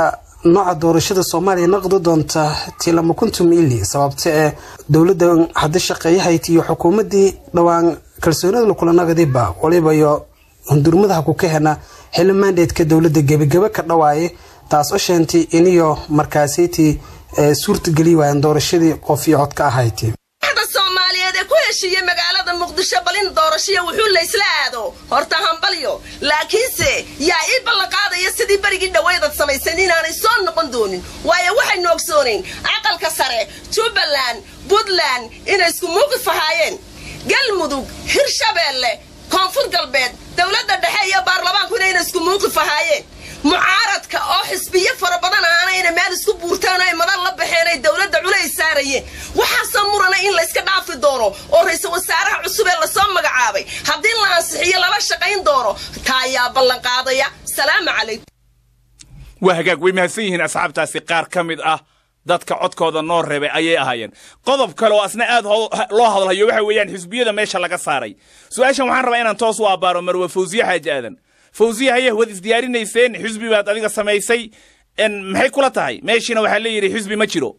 nooca doorashada Soomaaliya noqdo doonta tilama kuntum ili sababta ee dawladda hadda shaqeeyahayd iyo xukuumadii dhawaan kalsoonida la kula nagadiba waliba iyo hundurmadaha ku kahena xilli mandateeka dawladda gabagaba ka dhawaaye taas oo sheentay iniyo markaasiti suurta gali waayeen doorashadii qof iyo cod ka ahayd Soomaaliyeed ku heshiye magaalada Muqdisho balin doorashiya wuxuu la isla aado horta hambalyo laakiinse yaa i balqaadaya sidii barigi dhaweeyda samaysan inaanay soo noqon doonin waayo waxay noogsooneen aqalka sare Jubbaland Puntland inay isku muuqif ahaayeen galmudug Hirshabeelle koonfur galbeed dawladda dhexe iyo baarlamaanku inay isku muuqif ahaayeen mucaaradka oo xisbiye fara badan aanayna meel isku buurtaan ay madan la baxeenay dawladda culays saarayeen waxa samurana in la iska dhaafi doono oo ra'iisul wasaaraha cusub ee la soo magacaabay hadii la ansixiyo laba shaqayn doono taayaa ballan qaadaya salaam calaykum wahagaag way mahadsan yihiin asxaabtaasi qaar ka mid ah dadka codkooda noo reebay ayay ahaayeen qodob kale oo asna aad loo hadlayo waxa weeyaan xisbiyada meesha laga saaray su'aashan waxaan rabaa inaan toos u abaaro Marwe Fawziya Xaaji Aadan Fawziya haye wad isdiyaarinayseen xisbi baad adiga samaysay in maxay kula tahay meeshina waxa la yiri xisbi ma jiro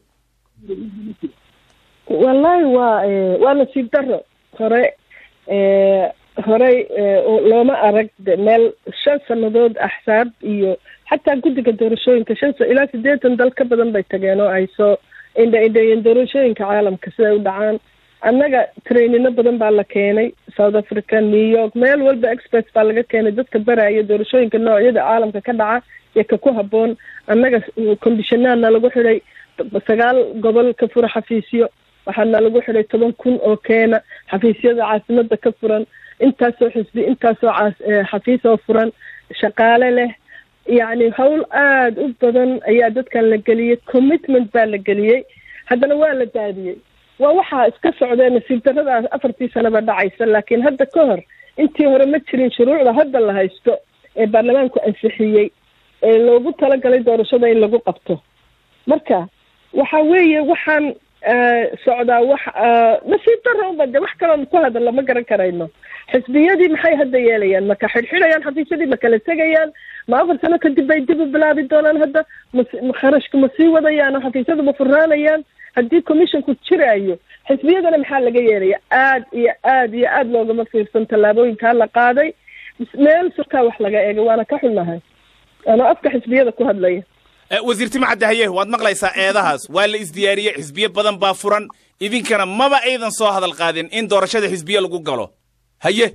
wallahi waa waa nasiib daro hore ee hore looma arag meel shan sanadood axsaab iyo xataa guddiga doorashooyinka shan ilaa sideetan dal ka badan bay tageen oo ay soo inda inda doorashooyinka caalamka sida u dhacaan annaga trainino badan baa la keenay South Africa New York meel walba experts baa laga keenay dadka baraya doorashooyinka noocyada caalamka ka dhaca iyo ka ku haboon annaga conditionana lagu xiray sagaal gobol ka fura xafiisyo waxaana lagu xiray toban kun oo keena xafiisyada caasimada ka furan intaas oo xisbi intaas oo xafiis oo furan shaqaale leh yani hawl aad u badan ayaa dadkan la geliyay commitment baa la geliyay haddana waa la daadiyay waa waxa iska socday nasiib darrada afartii sanaba dhacaysa laakiin hadda ka hor intii hore ma jirin shuruucda hadda la haysto ee baarlamaanku ansixiyay ee loogu talagalay doorashada in lagu qabto marka waxa weeye waxaan socdaa wax nasiib darro u bada wax kale ku hadal lama garan karayno xisbiyadii maxay hadda yeelayaan marka xirxirayaan xafiisyadii ma kala tagayaan ma afar sano kadib bay dib u bilaabi doonaan hadda kharashku ma sii wadayaan xafiisyadu ma furnaanayaan haddii commissionku jiraayo xisbiyadana maxaa laga yeelaya aad iyo aad iyo aad loogama fiirsan tallaabooyinkaa la qaaday meel surkaa wax laga eegay waana ka xunnahay ana afka xisbiyada ku hadlaya wasiirti macadda haye waad maqlaysaa eedahaas waa la isdiyaariyey xisbiye badan baa furan idinkana maba aydan soo hadal qaadin in doorashada xisbiye lagu galo haye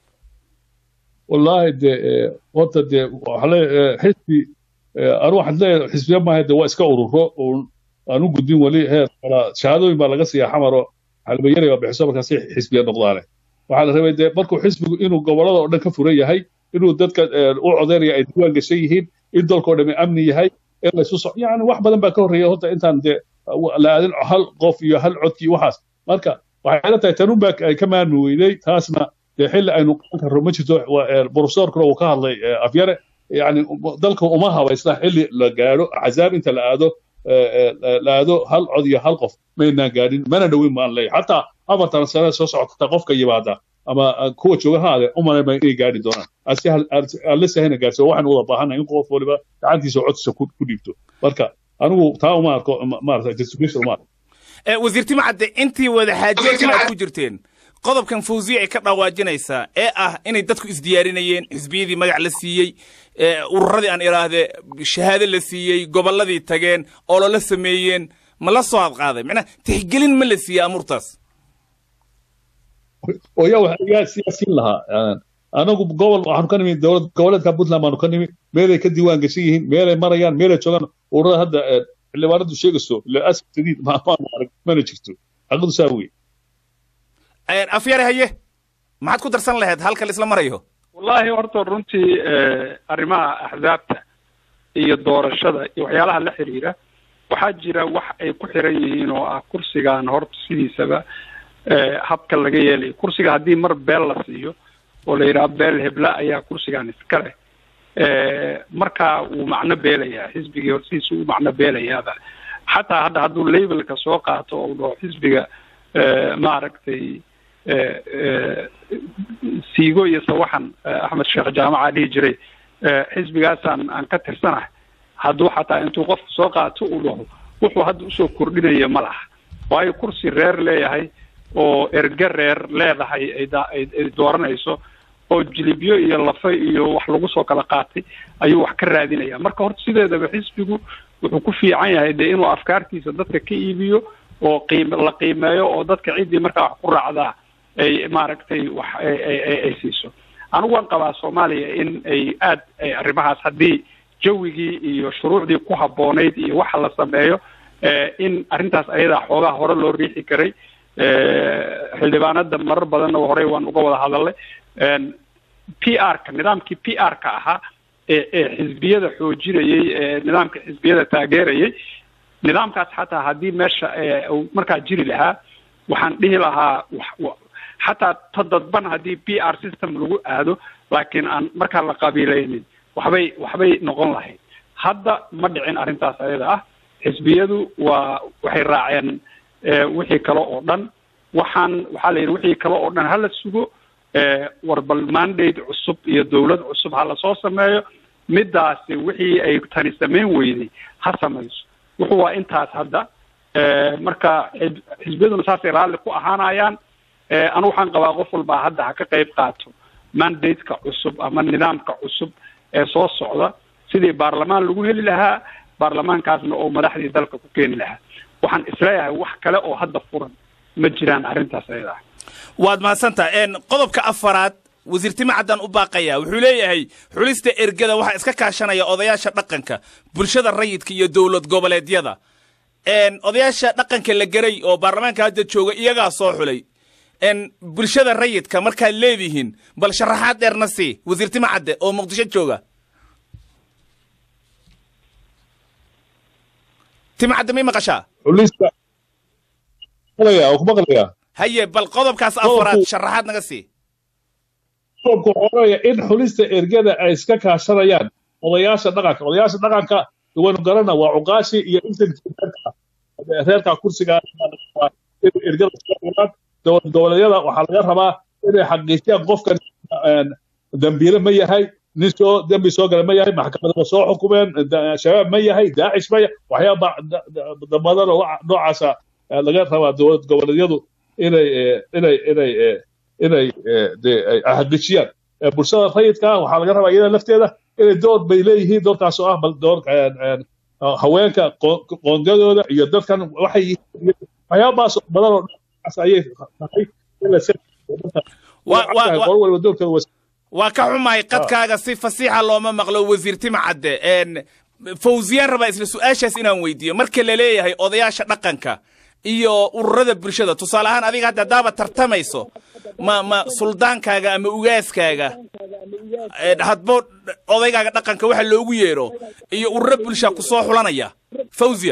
wallahi de wata de waxle xisbi anu waxaad leeyahay xisbiye maaha de waa iska ururo aanu gudbin wali heer kala shahaadooyin baa laga siiyaa xamaro halbayari waa bixiso markaasi xisbiye noqdaane waxaa la rabay dee markuu xisbigu inuu gobolada oo dhan ka furan yahay inuu dadka u codeynaya ay diiwaan gashan yihiin in dalkoo dhammi amni yahay in la isu soc yani wax badan baa ka horreeya horta intaan dee la aadin hal qof iyo hal codkii waxaas marka waxay la tahay tanun baa ay ka maarmi weynay taasna dee xilli aynu qaban karro ma jirto profesorkuna uu ka hadlay afyare yani dalka uma habaysna xilli la gaadho axzaab inta la aado la aado hal cod iyo hal qof maynaan gaadhin mana dhowin baan leeyahay xataa afartan sano soo socota qofka yimaada ama kuwa jooga haade umalayma inay gaadhi doonaan alle sahayna gaadhso waxaan wada baahannahay in qof waliba gacantiisa codkiisa ku dhiibto marka anigu taa uma arko maarata distribution uma arko wasiirti macadde intii wada xaajoodkan aad ku jirteen qodobkan Fawziya ay ka dhawaajinaysaa ee ah inay dadku isdiyaarinayeen xisbiyadii magac la siiyey ururadii aan iraahde shahaado la siiyey gobolladii tageen oo la sameeyeen ma la soo qaaday macna tixgelin ma la siiyay amurtaas oo yaa waxa siyaasin lahaa anagu gobol waxaan ka nimid dawlad goboleedka Puntland baan ka nimid meel ay ka diiwaan gashan yihiin meel ay marayaan meel ay joogaan ururada hadda xildhibaanadu sheegayso la asfadid ma ma arag mana jirto aqoon saawi ay afyar haye maxaad ku darsan lahayd halka la isla marayo wallahi horta runtii arrimaha ahzaabta iyo doorashada iyo waxyaalaha la xiriira waxaa jira wax ay ku xiran yihiin oo ah kursigan horta sidiisaba habka laga yeelay kursiga haddii mar beel la siiyo oo la yiraahdo beel hebla ayaa kursigan iska leh marka uu macno beelayaa xisbiga hortiisa uu macno beelayaaba xataa hadda hadduu labelka soo qaato oo dhaho xisbiga maaragtay siigo iyo sawaxan axmed sheekh jaamaca dhihi jiray xisbigaasaan aan ka tirsanahay hadduu xataa intuu qofku soo qaato uu dhaho wuxuu hadda usoo kordhinaya ma laha waayo kursi reer leeyahay oo erge reer leedahay ay dooranayso oo jilibyo iyo lafa iyo wax lagu soo kala qaatay ayuu wax ka raadinaya marka horta sideedaba xisbigu wuxuu ku fiican yahay dee inuu afkaartiisa dadka ka iibiyo oo qiim la qiimeeyo oo dadka ciddii markaa wax ku raacdaa ay maaragtay wax ay siiso anigu waan qabaa Soomaaliya in ay aad arrimahaas haddii jawigii iyo shuruucdii ku habboonayd iyo waxa la sameeyo in arrintaas ayada xoogaa hore loo riixi karay xildhibaanada marar badan oo hore waan uga wada hadalay P R ka nidaamkii P R ka ahaa ee xisbiyada xoojinayay ee nidaamka xisbiyada taageerayay nidaamkaas xataa haddii meesha markaa jiri lahaa waxaan dhihi lahaa xataa tadadban haddii P R system lagu aado laakiin aan markaa la qabiilaynin waxbay waxbay noqon lahayd hadda ma dhicin arrintaas ayada ah xisbiyadu waa waxay raaceen wixii kale oo dhan waxaan waxaa la yidhi wixii kale oo dhan hala sugo warbal mandate cusub iyo dawlad cusub hala soo sameeyo midaasi wixii ay tani samayn weyday ha samayso wuxuu waa intaas hadda marka xisbiyaduna saasay raalli ku ahaanayaan anu waxaan qabaa qof walba hadda ha ka qayb qaato mandate-ka cusub ama nidaamka cusub ee soo socda sidii baarlamaan lagu heli lahaa baarlamaankaasna oo madaxdii dalka ku keeni lahaa waxaan isleeyahay wax kale oo hadda furan ma jiraan arrintaas ayada waad mahadsantahay qodobka afaraad wasiir Timacaddan u baaqaya wuxuu leeyahay xulista ergada waxa iska kaashanaya odayaasha dhaqanka bulshada rayidka iyo dawlad goboleedyada een odayaasha dhaqanka la garay oo baarlamaanka hadda jooga iyaga soo xulay een bulshada rayidka marka leedihiin bal sharaxaad dheerna si wasiir Timacadde oo Muqdisho jooga Timacadde ma maqasha xulista qalaya oo kuma qalaya haye bal qodobkaas afaraad sharaxaad naga si qodobka horaya in xulista ergada ay iska kaashanayaan odayaasha dhaqanka odayaasha dhaqanka waynu garana waa cuqaashi iyo inta reerka kursiga ergada dowlad goboleedyada waxaa laga rabaa inay xaqiijiyaan qofkan dambiile ma yahay nin soo dambi soo gala ma yahay maxkamadda soo xukumeen shabaab ma yahay daacish ma yahay waxyaaba damadan noocaas laga rabaa dowlad goboleedyadu inay inay inay inay xaqiijiyaan bulshada rayidka waxaa laga rabaa iyada lafteeda inay door bay leeyihiin doorkaas oo ah bal door haweenka qoondadooda iyo dadkan waxay waxyaabahaas badan oo ayay tahay waa ka xumahay qadkaaga si fasiixa looma maqlo wasiir Timacadde een Fawziyaan raba isla su'aashaas inaan weydiiyo marka la leeyahay odayaasha dhaqanka iyo ururada bulshada tusaale ahaan adiga hadda daaba tartamayso ma ma suldaankaaga ama ugaaskaaga hadbo odaygaaga dhaqanka waxa loogu yeero iyo ururo bulshada ku soo xulanaya Fawziya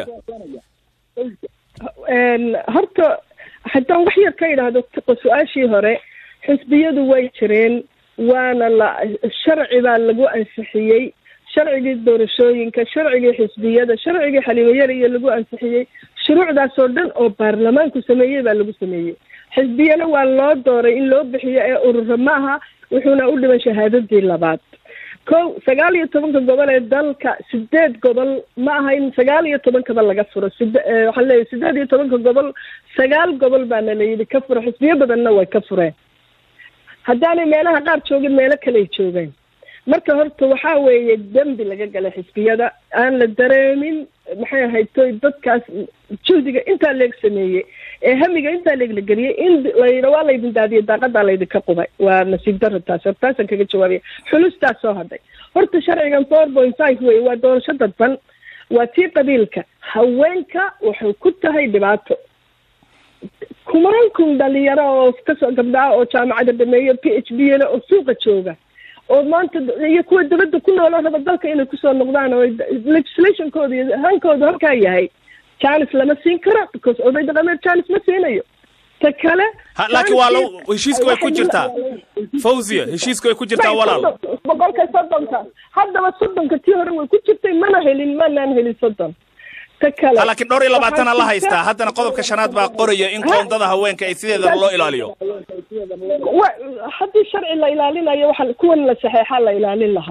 een horta haddaan wax yar ka yiraahdo su'aashii hore xisbiyadu way jireen waana la sharci baa lagu ansixiyay sharcigii doorashooyinka sharcigii xisbiyada sharcigii xalimayar iyo lagu ansixiyay shuruucdaas oo dhan oo baarlamaanku sameeyay baa lagu sameeyay xisbiyana waa loo dooray in loo bixiyo ee ururo maaha wuxuuna u dhiman shahaadadii labaad kow sagaal iyo tobanka gobol ee dalka sideed gobol ma aha in sagaal iyo tobankaba laga furo waxaa leeyahay sideed iyo tobanka gobol sagaal gobol baana layidhi ka furo xisbiyo badanna way ka fureen haddaanay meelaha qaar joogin meelo kale ay joogaan marka horta waxaa weeye dembi laga galay xisbiyada aan la dareemin maxay ahayd toy dadkaas juhdiga intaa leeg sameeyey ee hamiga intaa leeg la geliyey in la yidho waa laydin daadiyey daaqadaa laydinka qubay waa nasiib darro taas hortaasaan kaga jawaabaya xulustaas soo hadhay horta sharcigan four point five wey waa doorasho dadban waa tii qabiilka haweenka waxay ku tahay dhibaato kumaan kun dhalinyaro oo kasoo gabdhaha oo jaamacada dhameeyo P H D na oo suuqa jooga oo maanta iyo kuwa dibadda ku nool raba dalka inay kusoo noqdaan oo legislationkooda iyo hankooda halkaa yahay chance lama siin karo because oday dhaqameed chance ma siinayo ta kale laakiin waa loo heshiiska way ku jirtaa Fawziya heshiiska way ku jirtaa walaal boqolka soddonka haddaba soddonka tii hore way ku jirtay mana helin manaan helin soddon laakiin dhowr iyo labaatan la haystaa haddana qodobka shanaad baa qoraya in qoondada haweenka ay sideeda loo ilaaliyo haddii sharci la ilaalinayo waxa kuwan la saxeexa la ilaalin lahaa kun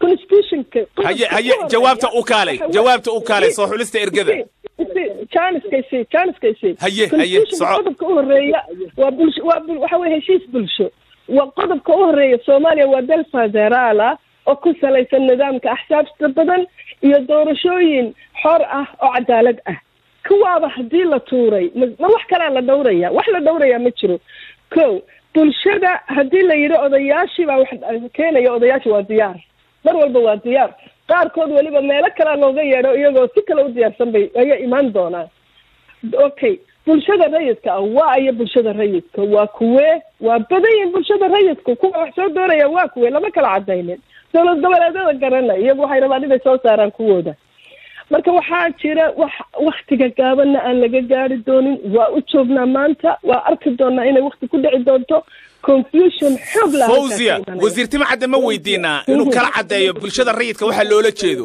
constitutionka haye haye jawaabta u kaalay jawaabta u kaalay soo xulista ergada janiskaysi janiskaysi haye haye qodobka u horeeya waa bulsho waa waxa weeye heshiis bulsho waa qodobka u horeeya Soomaaliya waa dal federaal ah oo ku salaysan nidaamka axsaabta badan iyo doorashooyin xor ah oo cadaalad ah kuwaaba hadii la tuuray ma wax kale la dhowraya wax la dhowraya ma jiro ko bulshada hadii la yiri odayaashii baa wax keenaya odayaashii waa diyaar mar walba waa diyaar qaarkood waliba meelo kale looga yeero iyagoo si kale u diyaarsan bay ay iman doonaan okay bulshada rayidka waa ay bulshada rayidka waa kuwe waa badan bulshada rayidka kuwa wax soo dooraya waa kuwe lama kala cadaynin dawlad goboleedyada garanay iyagu waxay rabaan inay soo saaraan kuwooda marka waxaa jira wax waqtiga gaaban aan laga gaari doonin waa u joognaa maanta waa arki doonaa inay waqti ku dhici doonto confusion xoog leh Fawziya wasiir Timcadda ma weydiina inuu kala cadeeyo bulshada rayidka waxa loola jeedo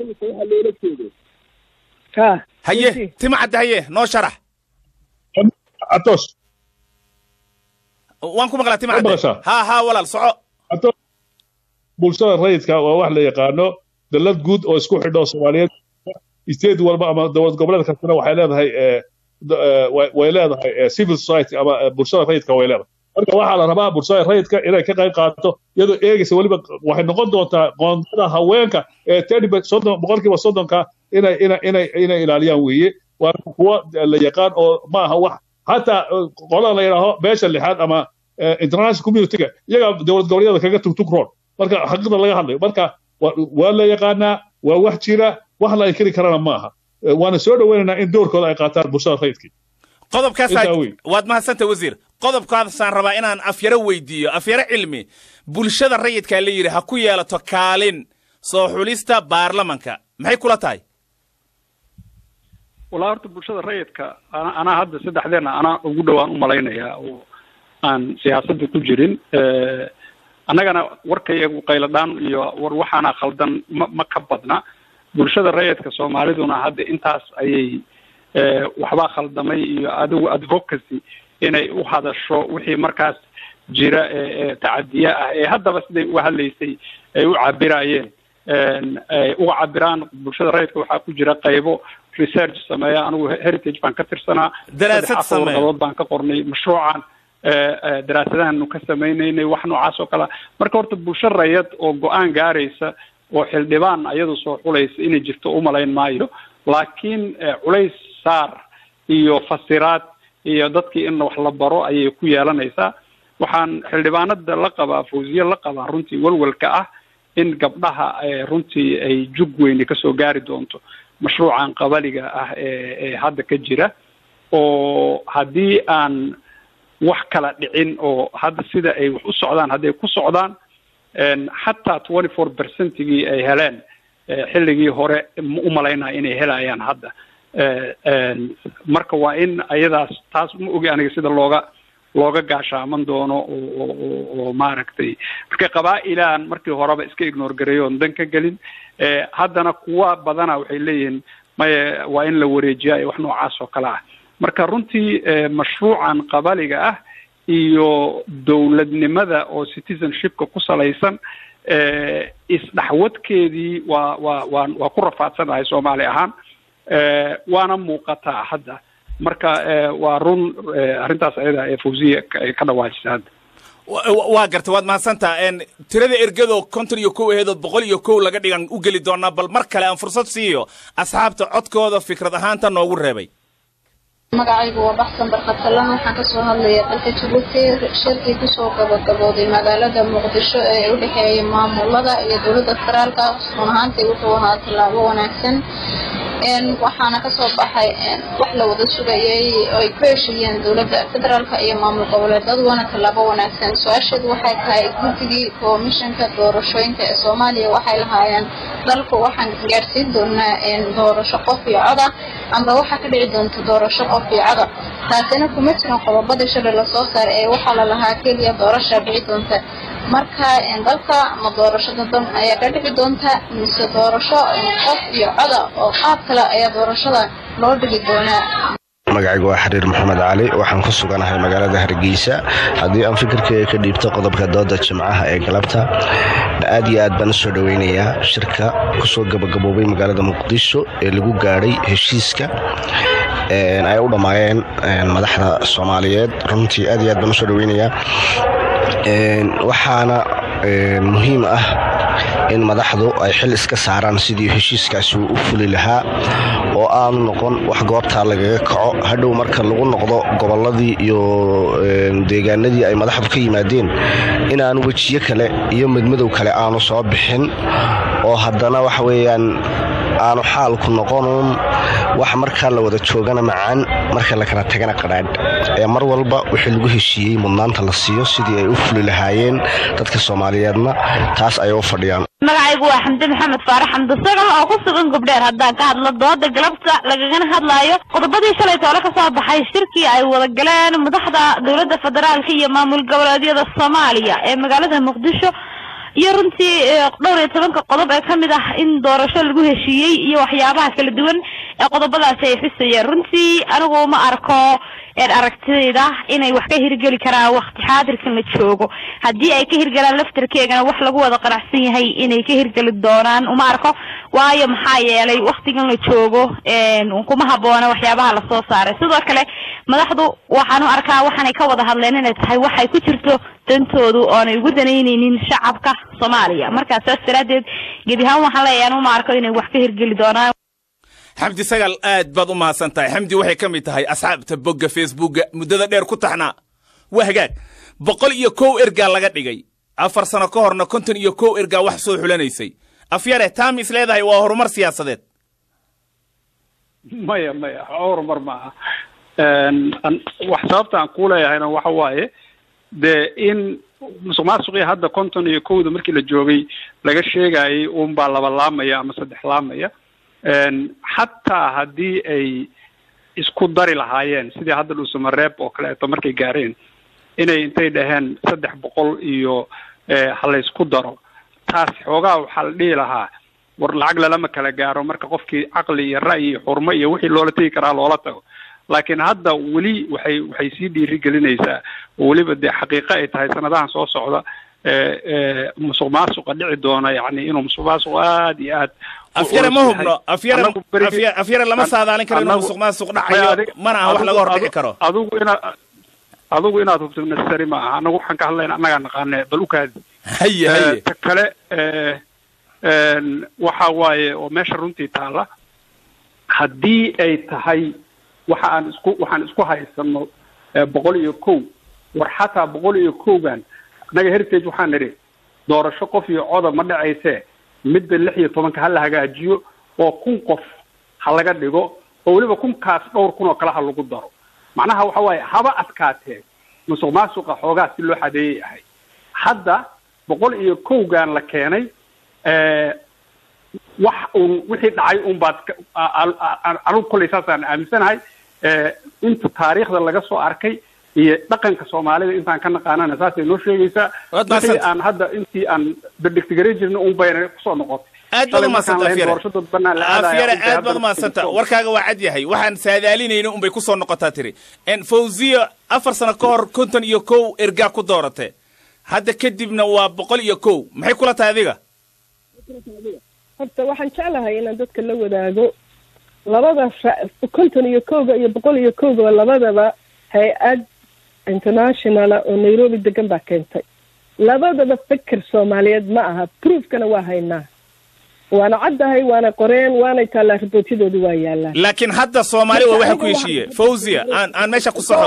ha haye Timcadda haye noo sharax Atos waan ku maqlaa Timcadda ha ha walaal soco Atos bulshada rayidka waa wax la yaqaano dalad guud oo isku xidho Soomaaliyeed state walba ama dawlad goboleed kasta waxay leedahay way leedahay civil society ama bulshada rayidka way leedahay marka waxa la rabaa bulshada rayidka inay ka qayb qaato iyadoo eegaysa waliba waxay noqon doontaa qoondada haweenka ee boqolkiiba soddonka inay inay inay inay ilaaliyaan weeye waa kuwa la yaqaan oo ma aha wax hatta qolada la yiraahdo beesha lixaad ama international community-ga iyaga dawlad goboleedyada kaga tugtug roon marka xaqiiqda laga hadlayo marka waa la yaqaanaa waa wax jira wax la inkiri karana maaha waana soo dhaweynaynaa in doorkooda ay qaataan bulshada rayidka qodobkaas waad mahadsantahay wasiir qodobkaasaan rabaa inaan afyaro weydiiyo afyaro cilmi bulshada rayidka la yiri ha ku yeelato kaalin soo xulista baarlamanka maxay kula tahay wala horta bulshada rayidka ana hadda saddexdeena ana ugu dhawaan u malaynayaa oo aan siyaasadda ku jirin ee annagana warkaygu qayladaan iyo war waxaana khaldan ma ka badna bulshada rayidka Soomaaliduna hadda intaas ayay ee waxba khaldamay iyo adigu advocacy inay u hadasho wixii markaas jira ee tacadiya ah ee haddaba siday u hadlaysay ay u cabirayeen ee u cabiraan bulshada rayidka waxa ku jira qaybo research sameeya anigu heritage baan ka tirsanaa daraasad sameeya baan ka qornay mashruucan ee daraasadahan ka sameeynay wax noocaas oo kala marka horta bulshada rayid oo go'aan gaaraysa oo xildhibaan ayadu soo xulaysa inay jirto u malayn maayo laakiin culays saar iyo fasiraad iyo dadkii in wax la baro ayay ku yeelanaysaa waxaan xildhibaanada la qabaa Fawziya la qabaa runtii walwalka ah in gabdhaha runtii ay jug weyn ka soo gaari doonto mashruucan qabaliga ah ee hadda ka jira oo hadii aan wax kala dhicin oo hadda sida ay wax u socdaan haday ku socdaan een hatta twenty-four percent gii ay heleen xilligii hore u malaynaa inay helayaan hadda een marka waa in ayadaas taas ma ogi aniga sida looga looga gaashaaman doono oo oo maaragtay marka qabaa'ilaan markii horeba iska ignore gareeyoon dan ka gelin ee haddana kuwa badana waxay leeyihiin ma waa in la wareejiyaa wax noocaas oo kala ah marka runtii mashruucan qabaliga ah iyo dawladnimada oo citizenshipka ku salaysan ee isdhaxwadkeedii waa waa waa ku rafaadsanahay Soomaali ahaan ee waana muuqataa hadda marka waa run arintaas ayada ee Fawziya ka dhawaajisay waa garta waad mahadsantaa een tirada ergado konton iyo kow aheedo boqol iyo kow laga dhigan u gali doonaa bal mar kale aan fursad siiyo asxaabta codkooda fikrad ahaanta noogu reebay magacaygu waa baxsan barqadsalan waxaan ka soo hadlayaa dalka Djibouti shirkii ku soo gabagabooday magaalada Muqdisho ee u dhaxeeyay maamulada iyo dawladda federaalka sunaantii wuxuu ahaa tallaabo wanaagsan een waxaana ka soo baxay wax la wada sugayay oo ay ku heshiiyeen dawladda federaalka iyo maamul goboleedyada wana tallaabo wanaagsan su'aasheedu waxay tahay guddigii komishanka doorashooyinka ee Soomaaliya waxay lahaayeen dalku waxaan gaarsiin doonaa in doorasho qof iyo cod ah ama waxa ka dhici doonta doorasho qof iyo cod taasina kuma jirin qodobada shalay la soo saaray ee waxa la lahaa kaliya doorasho dhici doonta marka in dalka ma doorashada dan ayaa ka dhici doonta mise doorasho qof iyo cod oo qaab kale ayaa doorashada loo dhigi doonaa magacaygu waa xariir maxamed cali waxaan ku suganahay magaalada Hargeysa haddii aan fikirkayga ka dhiibto qodobka dooda Jimcaha ee galabta aad iyo aad baan soo dhaweynayaa shirka ku soo gabagaboobay magaalada Muqdisho ee lagu gaaray heshiiska ee ay u dhamaayeen madaxda Soomaaliyeed runtii aad iyo aad baan soo dhaweynayaa ee waxaana muhiim ah in madaxdu ay xil iska saaraan sidii heshiiskaasi u fuli lahaa oo aan noqon wax goobta lagaga kaco hadhow marka lagu noqdo goboladii iyo deegaanadii ay madaxdu ka yimaadeen in aan wajiyo kale iyo midmadow kale aanu soo bixin oo haddana wax weeyaan aanu xaalku noqon wax marka la wada joogana macaan marka la kala tagana qaraad ee mar walba wixii lagu heshiiyay mudnaanta la siiyo sidii ay u fuli lahaayeen dadka Soomaaliyeedna taas ay u fadhiyaan magacaygu waa Xamdi Maxamed Faarax Xamdi Sagal oo ku sugan gobdheer haddaan ka hadlo dooda galabta lagagana hadlaayo qodobadii shalay toole ka soo baxay shirkii ay wada galeen madaxda dowladda federaalka iyo maamul goboleedyada Soomaaliya ee magaalada Muqdisho iyo runtii dhowr iyo toban qodob ee kamid ah in doorasho lagu heshiiyay iyo waxyaabaha kala duwan ee qodobadaas ay xisayeen runtii anigu ma arko ee aragtida inay wax ka hirgeli karaan waqti xaadirkan la joogo hadii ay ka hirgalaan laftirkeegana wax lagu wada qanacsan yahay inay ka hirgali doonaan uma arko waayo maxaa yeelay waqtigan la joogo ee kuma haboona waxyaabaha la soo saaray sidoo kale madaxdu waxaan u arkaa waxaan ka wada hadleen inay tahay waxay ku jirto dantoodu oo ay ugu daneynaynin shacabka Soomaaliya marka saastaradeed gebihaan waxaan leeyahay uma arko inay wax ka hirgali doonaan xamdi sagal aad baad u mahadsantahay xamdi waxay ka mid tahay asxaabta bogga Facebook muddada dheer ku taxnaa waa hagaag boqol iyo kow erga laga dhigay afar sano ka horna konton iyo kow erga wax soo xulanaysay afyare taamis leedahay waa horumar siyaasadeed maya maya horumar ma een wax sababta aan ku leeyahayna waxa waaye de in musuqmaasuqii hadda konton iyo kow markii la joogay laga sheegay uun baa laba laamaya ama saddex laamaya een hatta hadii ay isku dari lahaayeen sidii hadda uu Soomareeb oo kale to markay gaareen inay intay dhaheen saddex boqol iyo hal isku daro taas xoogaa waxa la dhigi lahaa war lacag lama kala gaaro marka qofkii aqli iyo ra'yi iyo xurmo iyo wixii loola tagi karaa loola tago laakiin hadda wali waxay waxay sii dhiiri gelinaysaa waliba de xaqiiqo ay tahay sanadahan soo socda ee musuqmaasuqa dhici doona yani inuu musuqmaasuq aad iyo aad afyare ma hubno afyare afyare lama saadaalin karo inuu musuqmaasuq dhacayo mana wax laga hordhici karo adigu ina adigu inaad hubto necessary ma aha anagu waxaan ka hadlaynaa anaga naqaanay bal u kaadi haye haye ta kale ee een waxa waaye oo meesha runtii taala hadii ay tahay waxa aan isku waxaan isku haysano boqol iyo kow war xataa boqol iyo kow gan naga heritage waxaan niri doorasho qof iyo coda ma dhacayse mid lix iyo toban ka hal hagaajiyo oo kun qof hal laga dhigo oo waliba kun kaas dhowr kun oo kala hal lagu daro macnaha waxa waaye haba adkaatee musuqmaasuqa xoogaa si loo xadeeyay hadda boqol iyo kow gan la keenay ee wax uu wixii dhacay un baad anu kulay saasaan aaminsanahay ee inta taariikhda laga soo arkay iyo dhaqanka Soomaalida intaan ka naqaanana saasay noo sheegaysaa wixii aan hadda intii aan beddigtigareejirna un bayna ku soo noqotay aad baad ma afyare aad baad ma santa warkaaga waa cad yahay waxaan saadaalinayna un bay ku soo noqotaa tiri en Fawziya afar sano ka hor konton iyo kow erga ku dooratay hadda kadibna waa boqol iyo kow maxay kula tahay adiga horta waxaan jeclahay inaan dadka la wadaago labada konton iyo kow iyo boqol iyo kow labadaba hay'ad international oo Nairobi degan baa keentay labadaba fikir Soomaaliyeed ma aha proofkana waa haynaa waana caddahay waana qoreen waana kala ribootidoodu waa yaalaan laakiin hadda Soomaali waa waxa ku heshiiyay Fawziya aan aan meesha ku saxo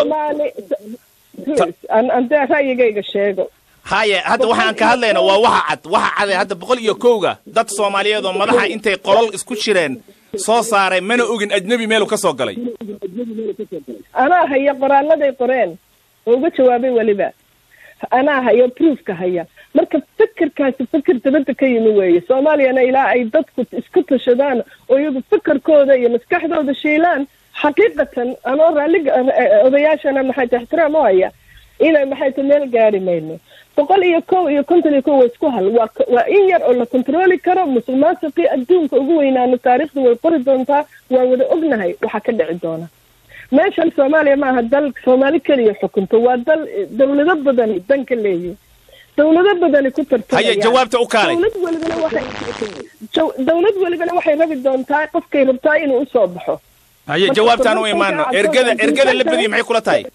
aan aan ra'yigayga sheego haye hadda waxaan ka hadlaynaa waa waxa cad waxa cad hadda boqol iyo kow ga dad Soomaaliyeed oo madaxa intay qolol isku jireen soo saaray mana ogin ajnabi meel ka soo galay ana haya qoraalladay qoreen oo uga jawaabay waliba ana haya proofka haya marka fikirkaasi fikir dabada ka yimi weeye Soomaaliyana ilaa ay dadku isku tashadaan oo iyagu fikirkooda iyo maskaxdooda sheelaan xaqiiqatan anoo raaliga odayaashana maxay ixtiraam u haya ina maxay meel gaari mayno boqol iyo kow iyo konton iyo kow isku hal waa in yar oo la controli karo musuqmaasuqii adduunka ugu weynaana taariikhdu way qori doontaa waa wada ognahay waxa ka dhici doona meeshan soomaaliya maaha dal soomaali keliya xukunto waa dal dawlado badani danka leeyihin dawlado badani ku tartamaya haye jawaabta u kaalay dawlad walibana waxay dawlad walibana waxay rabi doontaa qofkay rabtaa inuu usoo baxo haye jawaabtaan u imaano ergada ergada la badiyay maxay kula tahay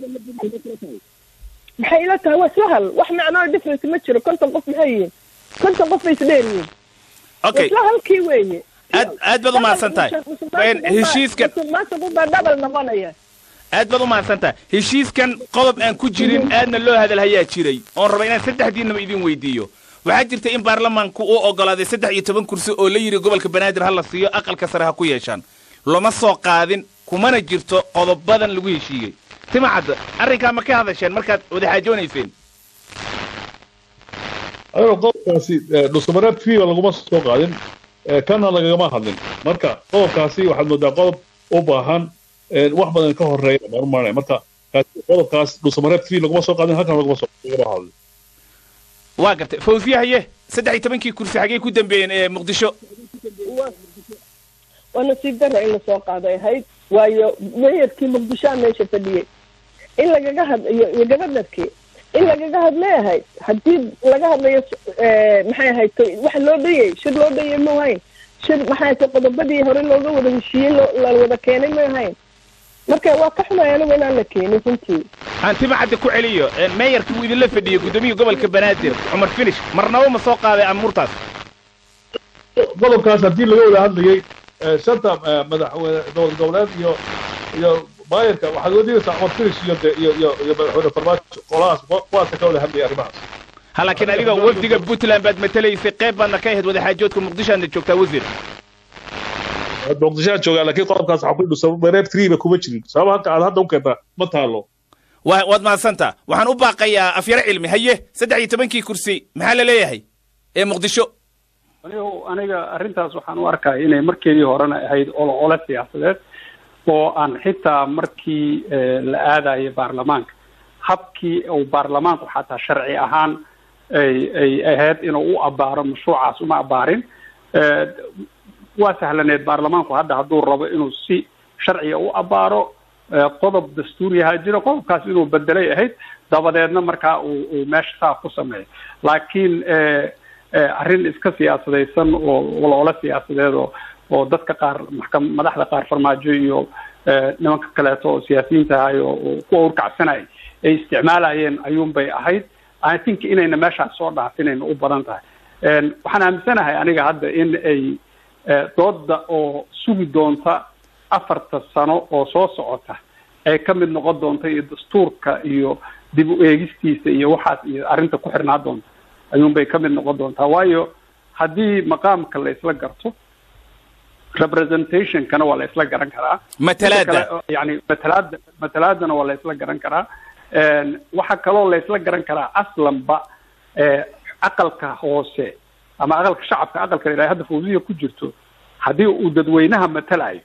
maxay ila tahay waa sahal wax macnaa difference ma jiro konton qof maxay yihiin konton qof bay isdheeriyiin okay sahalkii weeye aad aad baad u mahadsantahay heshiiskan baa double noqonaya aad baad u mahadsantahay heshiiskan qodob aan ku jirin aadna loo hadal hayaa jiray oon raba inaan saddexdiinaba idin weydiiyo waxaa jirta in baarlamaanku uu ogolaaday saddex iyo toban kursi oo la yiri gobolka banaadir ha la siiyo aqalka sare ha ku yeeshaan lama soo qaadin kumana jirto qodob badan lagu heshiiyey timacad arrinkaa ma ka hadasheen markaad wada xaajoonayseen ayuu qodobkaasi dhusumareed fiiba laguma soo qaadin kana lagama hadlin marka qodobkaasi waxaad moodaa qodob u baahan wax badan ka horeeya marmaanay marka qodobkaas dhusumareed fii laguma soo qaadin halkan laguma soo hadlin waa gartay fawziya haye saddex iyo tobankii kursi xagee ku dambeeyeen ee muqdisho waa nasiib darra in lasoo qaaday ahayd waayo meeyarkii muqdishoa meesha fadhiyey in lagaga hadlayo iyo gabadharkii in lagaga hadlay ahayd haddii laga hadlayo maxay ahayd wax loo dhayay shir loo dhayay ma ahayn shir maxay ahayd qodobadii hore looga wada heshiiyey la wada keenay ma ahayn marka waa ka xumay anigu inaan la keenin runtii hanti ma cadda ku celiyo meeyarkii uu idinla fadhiyey guddoomiyaha gobolka banaadir cumar finish marnaba ma soo qaaday amuurtaas qodobkaas haddii laga wada hadlayey shanta madaxweyne dowlad goboleed iyo iyo maayarka waxaad wadiinaysaa cumar finish iyo iyo iyo iyo madaxweyne farmaajo qolahaas kuwaasa ka wada hadlayay arrimahaas ha laakiin adiga wafdiga puntland baad matalaysay qayb baadna ka ahayd wadaxaajoodka muqdisho aadna joogtaa wasiir muqdisho joogaa laakiin qodobkaas waxaa ku dhusa mareeb triiba kuma jirin sababa halka aad hadda u keentaa ma taalo waad mahadsantaa waxaan u baaqayaa afyaro cilmi haye saddex iyo tobankii kursi maxaa la leeyahay ee muqdisho anigu aniga arrintaas waxaan u arkaya inay markeedii horena ahayd olo ole siyaasadeed oo aan xitaa markii la aadayo baarlamaanka habkii uu baarlamaanku xataa sharci ahaan ay ay ahayd inuu u abaaro mashruucaas uma abaarin waa sahlaneed baarlamaanku hadda hadduu rabo inuu si sharciga u abaaro qodob dastuuriyaha jiro qodobkaas inuu bedelay ahayd dabadeedna markaa uu uu meesha saa ku sameeyo laakiin arrin iska siyaasadaysan oo waloole siyaasadeed oo oo dadka qaar maxkam madaxda qaar farmaajo iyo nimanka kaleeto oo siyaasiyiinta ahay oo ku urkacsanay ay isticmaalayeen ayuunbay ahayd I think inayna meeshaas soo dhaafinayna u badan tahay waxaan aaminsanahay aniga hadda in ay dooda oo sugi doonta afarta sano oo soo socota ay ka mid noqon doonta iyo dastuurka iyo dib u eegistiisa iyo waxaas iyo arrinta ku xirnaa doonta ayuunbay ka mid noqon doontaa waayo haddii maqaamka la isla garto representationkana waa la isla garan karaa matalaada yani matalaada matalaadana waa la isla garan karaa waxa kaloo la isla garan karaa aslanba aqalka hoose ama aqalka shacabka aqalka ilaahay hadda fawziya ku jirto haddii uu dadweynaha matalayo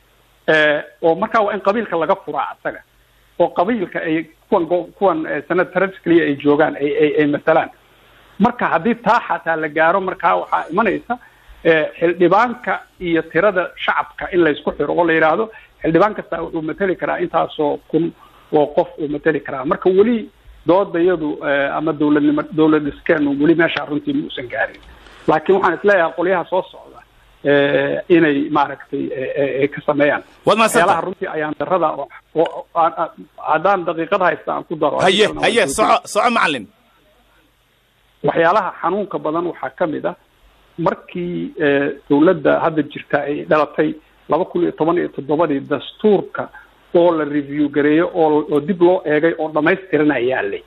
oo markaa waa in qabiilka laga furaa asaga oo qabiilka ay kuwan kuwan sanad tarajkaliya ay joogaan ay ay ay matalaan marka haddii taa xataa la gaaro markaa waxaa imanaysa xildhibaanka iyo tirada shacabka in la isku xiro oo la yidhaahdo xildhibaan kasta wuxuu matali karaa intaasoo kun oo qof uu matali karaa marka weli doodayadu ama dowladnimo dowlad iskeenu weli meesha runtii muusan gaarin laakiin waxaan isleeyahay qolyaha soo socda inay maaragtay ay ka sameeyaan waxyaalaha runtii ayaan darada oo haddaan daqiiqad haysta aan ku daro haye haye soco soco macallin waxyaalaha xanuunka badan waxaa ka mid ah markii dowladda hadda jirta ay dhalatay laba kun iyo toban iyo toddobadii dastuurka oo la review gareeyo oo oo dib loo eegay oo dhamaystiran ayaa leh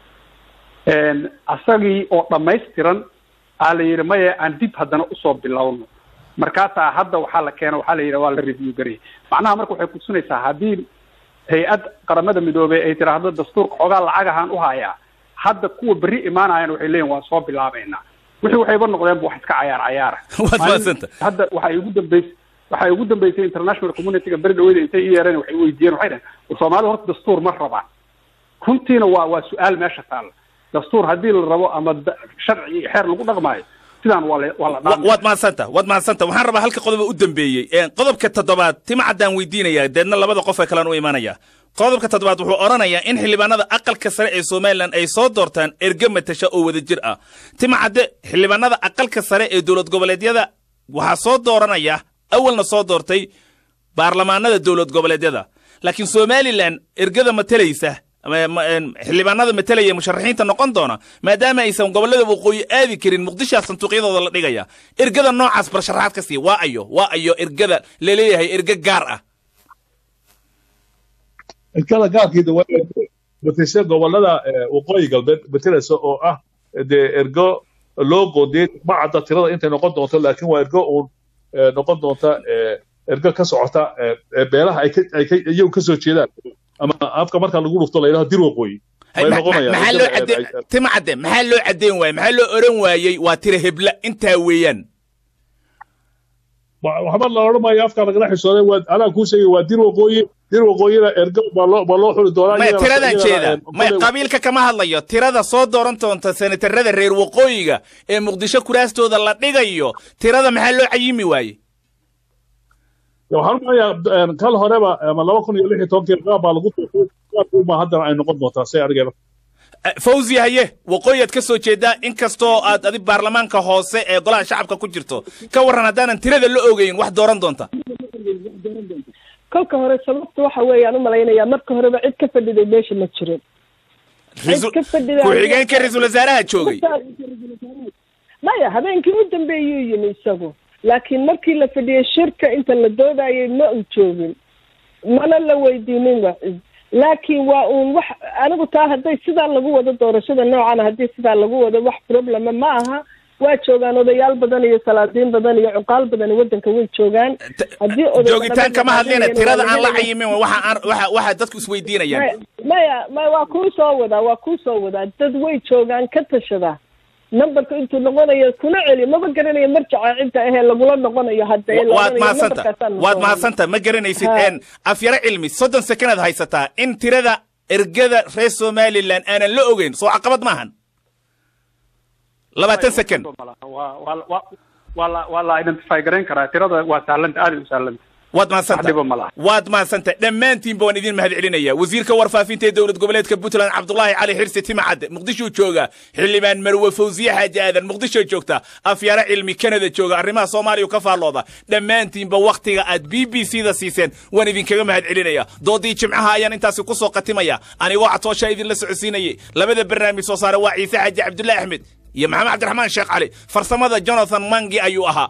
asagii oo dhamaystiran aa la yidhi maya aan dib haddana usoo bilowno markaasaa hadda waxaa la keena waxaa la yidhi waa la review gareeyay macnaha marka waxay kutusinaysaa haddii hay-ad qaramada midoobey ay tiraahdo dastuurka xoogaa lacag ahaan u hayaa hadda kuwa berri imaanayaan waxay leeyihin waan soo bilaabaynaa wixii waxayba noqdeen wax iska cayaar cayaara hadda waxay ugu dambeysay waxay ugu dambeysay international communityga beri dhaweyda intay i yeereen waxay weydiiyeen waxay dhahen soomaalida horta dastuur ma rabaan runtiina waa waa su-aal meesha taalla dastuur haddii la rabo ama sharci iyo xeer lagu dhaqmaayo sidaan waa la waa la dhaamay waad maadsanta waad maadsanta waxaan rabaa halka qodob u dambeeyey een qodobka toddobaad tima cadaan weydiinaya deedna labada qof ee kale u imanaya qodobka toddobaad wuxuu oranayaa in xildhibaanada aqalka sare ee Soomaaliland ay soo doortaan erga matasha oo wada jir ah tima cadde xildhibaanada aqalka sare ee dawlad goboleedyada waxa soo dooranaya awalna soo doortay baarlamaanada dawlad goboleedyada laakiin Soomaaliland ergada matalaysa xildhibaanada matalaya musharaxiinta noqon doona maadaama aysan gobolada waqooyi aadi karin muqdisho santuuqyadooda la dhigaya ergada noocaas barsharaxaad ka sii waa ayo waa ayo ergada leeyahay erga gaar ah ergada gaarkeeda waa matasha gobolada waqooyi galbeed matalaysa oo ah de ergo loo qodeed bacda tirada intay noqon doonto laakiin waa ergo uu noqon doonta ergo ka socota beelaha ay ay iyagu ka soo jeedaan ama afka marka lagu dhufto la yiraahdo dir waqooyi maxaa loo cadeen tima cadeen maxaa loo cadeen waayay maxaa loo oran waayay waa tira hebla intaa weeyaan waxba la oran maayo afka laga xisooday waa ana ku sheegay waa dir waqooyi dir waqooyina ergo baa baa loo xuli doonaa ma tiradan jeeda ma qabiilka kama hadlayo tirada soo dooran doonta senatarada reer waqooyiga ee muqdisho kuraastooda la dhigayo tirada maxaa loo cayimi waayay waxaan maayaa kal horeba ama laba kun iyo lix iyo toban qaab baa lagu toosay ma haddana ay noqon doontaa say argeeba fawzi haye waqooyiad ka soo jeedaa inkastoo aad adi baarlamaanka hoose ee golaha shacabka ku jirto ka waran haddaanan tirada la ogeyn wax dooran doonta kolka hore sababta waxa weeyaan u malaynayaa marka horeba cid ka fadhiday meesha ma jirin ku-xigeenka ra-iisul wasaaraha joogay maya habeenkii u dambeeyuu yimi isagu laakiin markii la fadhiyay shirka inta la doodayay ma uu joogin mana la weydiinin laakiin waa uun wax anigu taa hadday sidaa lagu wado doorashada noocan haddii sidaa lagu wado wax problema ma aha waa joogaan odayaal badan iyo salaadiin badan iyo cuqaal badan waddanka way joogaan haddii joogitaan kama hadlina tirada aan la cayimin waxa waxa waxa dadku isweydiinayaan maya maya waa kuu soo wadaa waa kuu soo wadaa dad way joogaan ka tashada numberka intuu noqonayo kuna celi maba garanayo marjaca cidda ahee lagula noqonayo hadda waad mahadsanta waad mahadsanta ma garanaysid een afyaro cilmi soddon sekanaad haysataa in tirada ergada reer Somaliland aanan la ogeyn soo caqabad maahan labaatan second waa la identify garan karaa tirada waa saalanta aad u saalanta waad maadsanta waad maadsanta dhammaantiin baan idin mahad celinaya wasiirka warfaafinta dawlad goboleedka Puntland Cabdullaahi Cali Xirsi Timcad Muqdisho jooga xildhibaan Marwe Fawziye Xaaji Aadan Muqdisho joogta afyara cilmi Canada jooga arrimaha Soomaaliya ka faalooda dhammaantiin ba waqtiga aad B B C da siiseen waan idin kaga mahad celinaya doodii jimcaha ayaan intaas ku soo qatimaya anigoo catoosha idin la socodsiinayay labada barnaamij soo saaray waa Ciise Xaaji Cabdullaahi Axmed iyo Maxamed Cabdiraxmaan Sheekh Cali farsamada Jonathan Mangi ayuu ahaa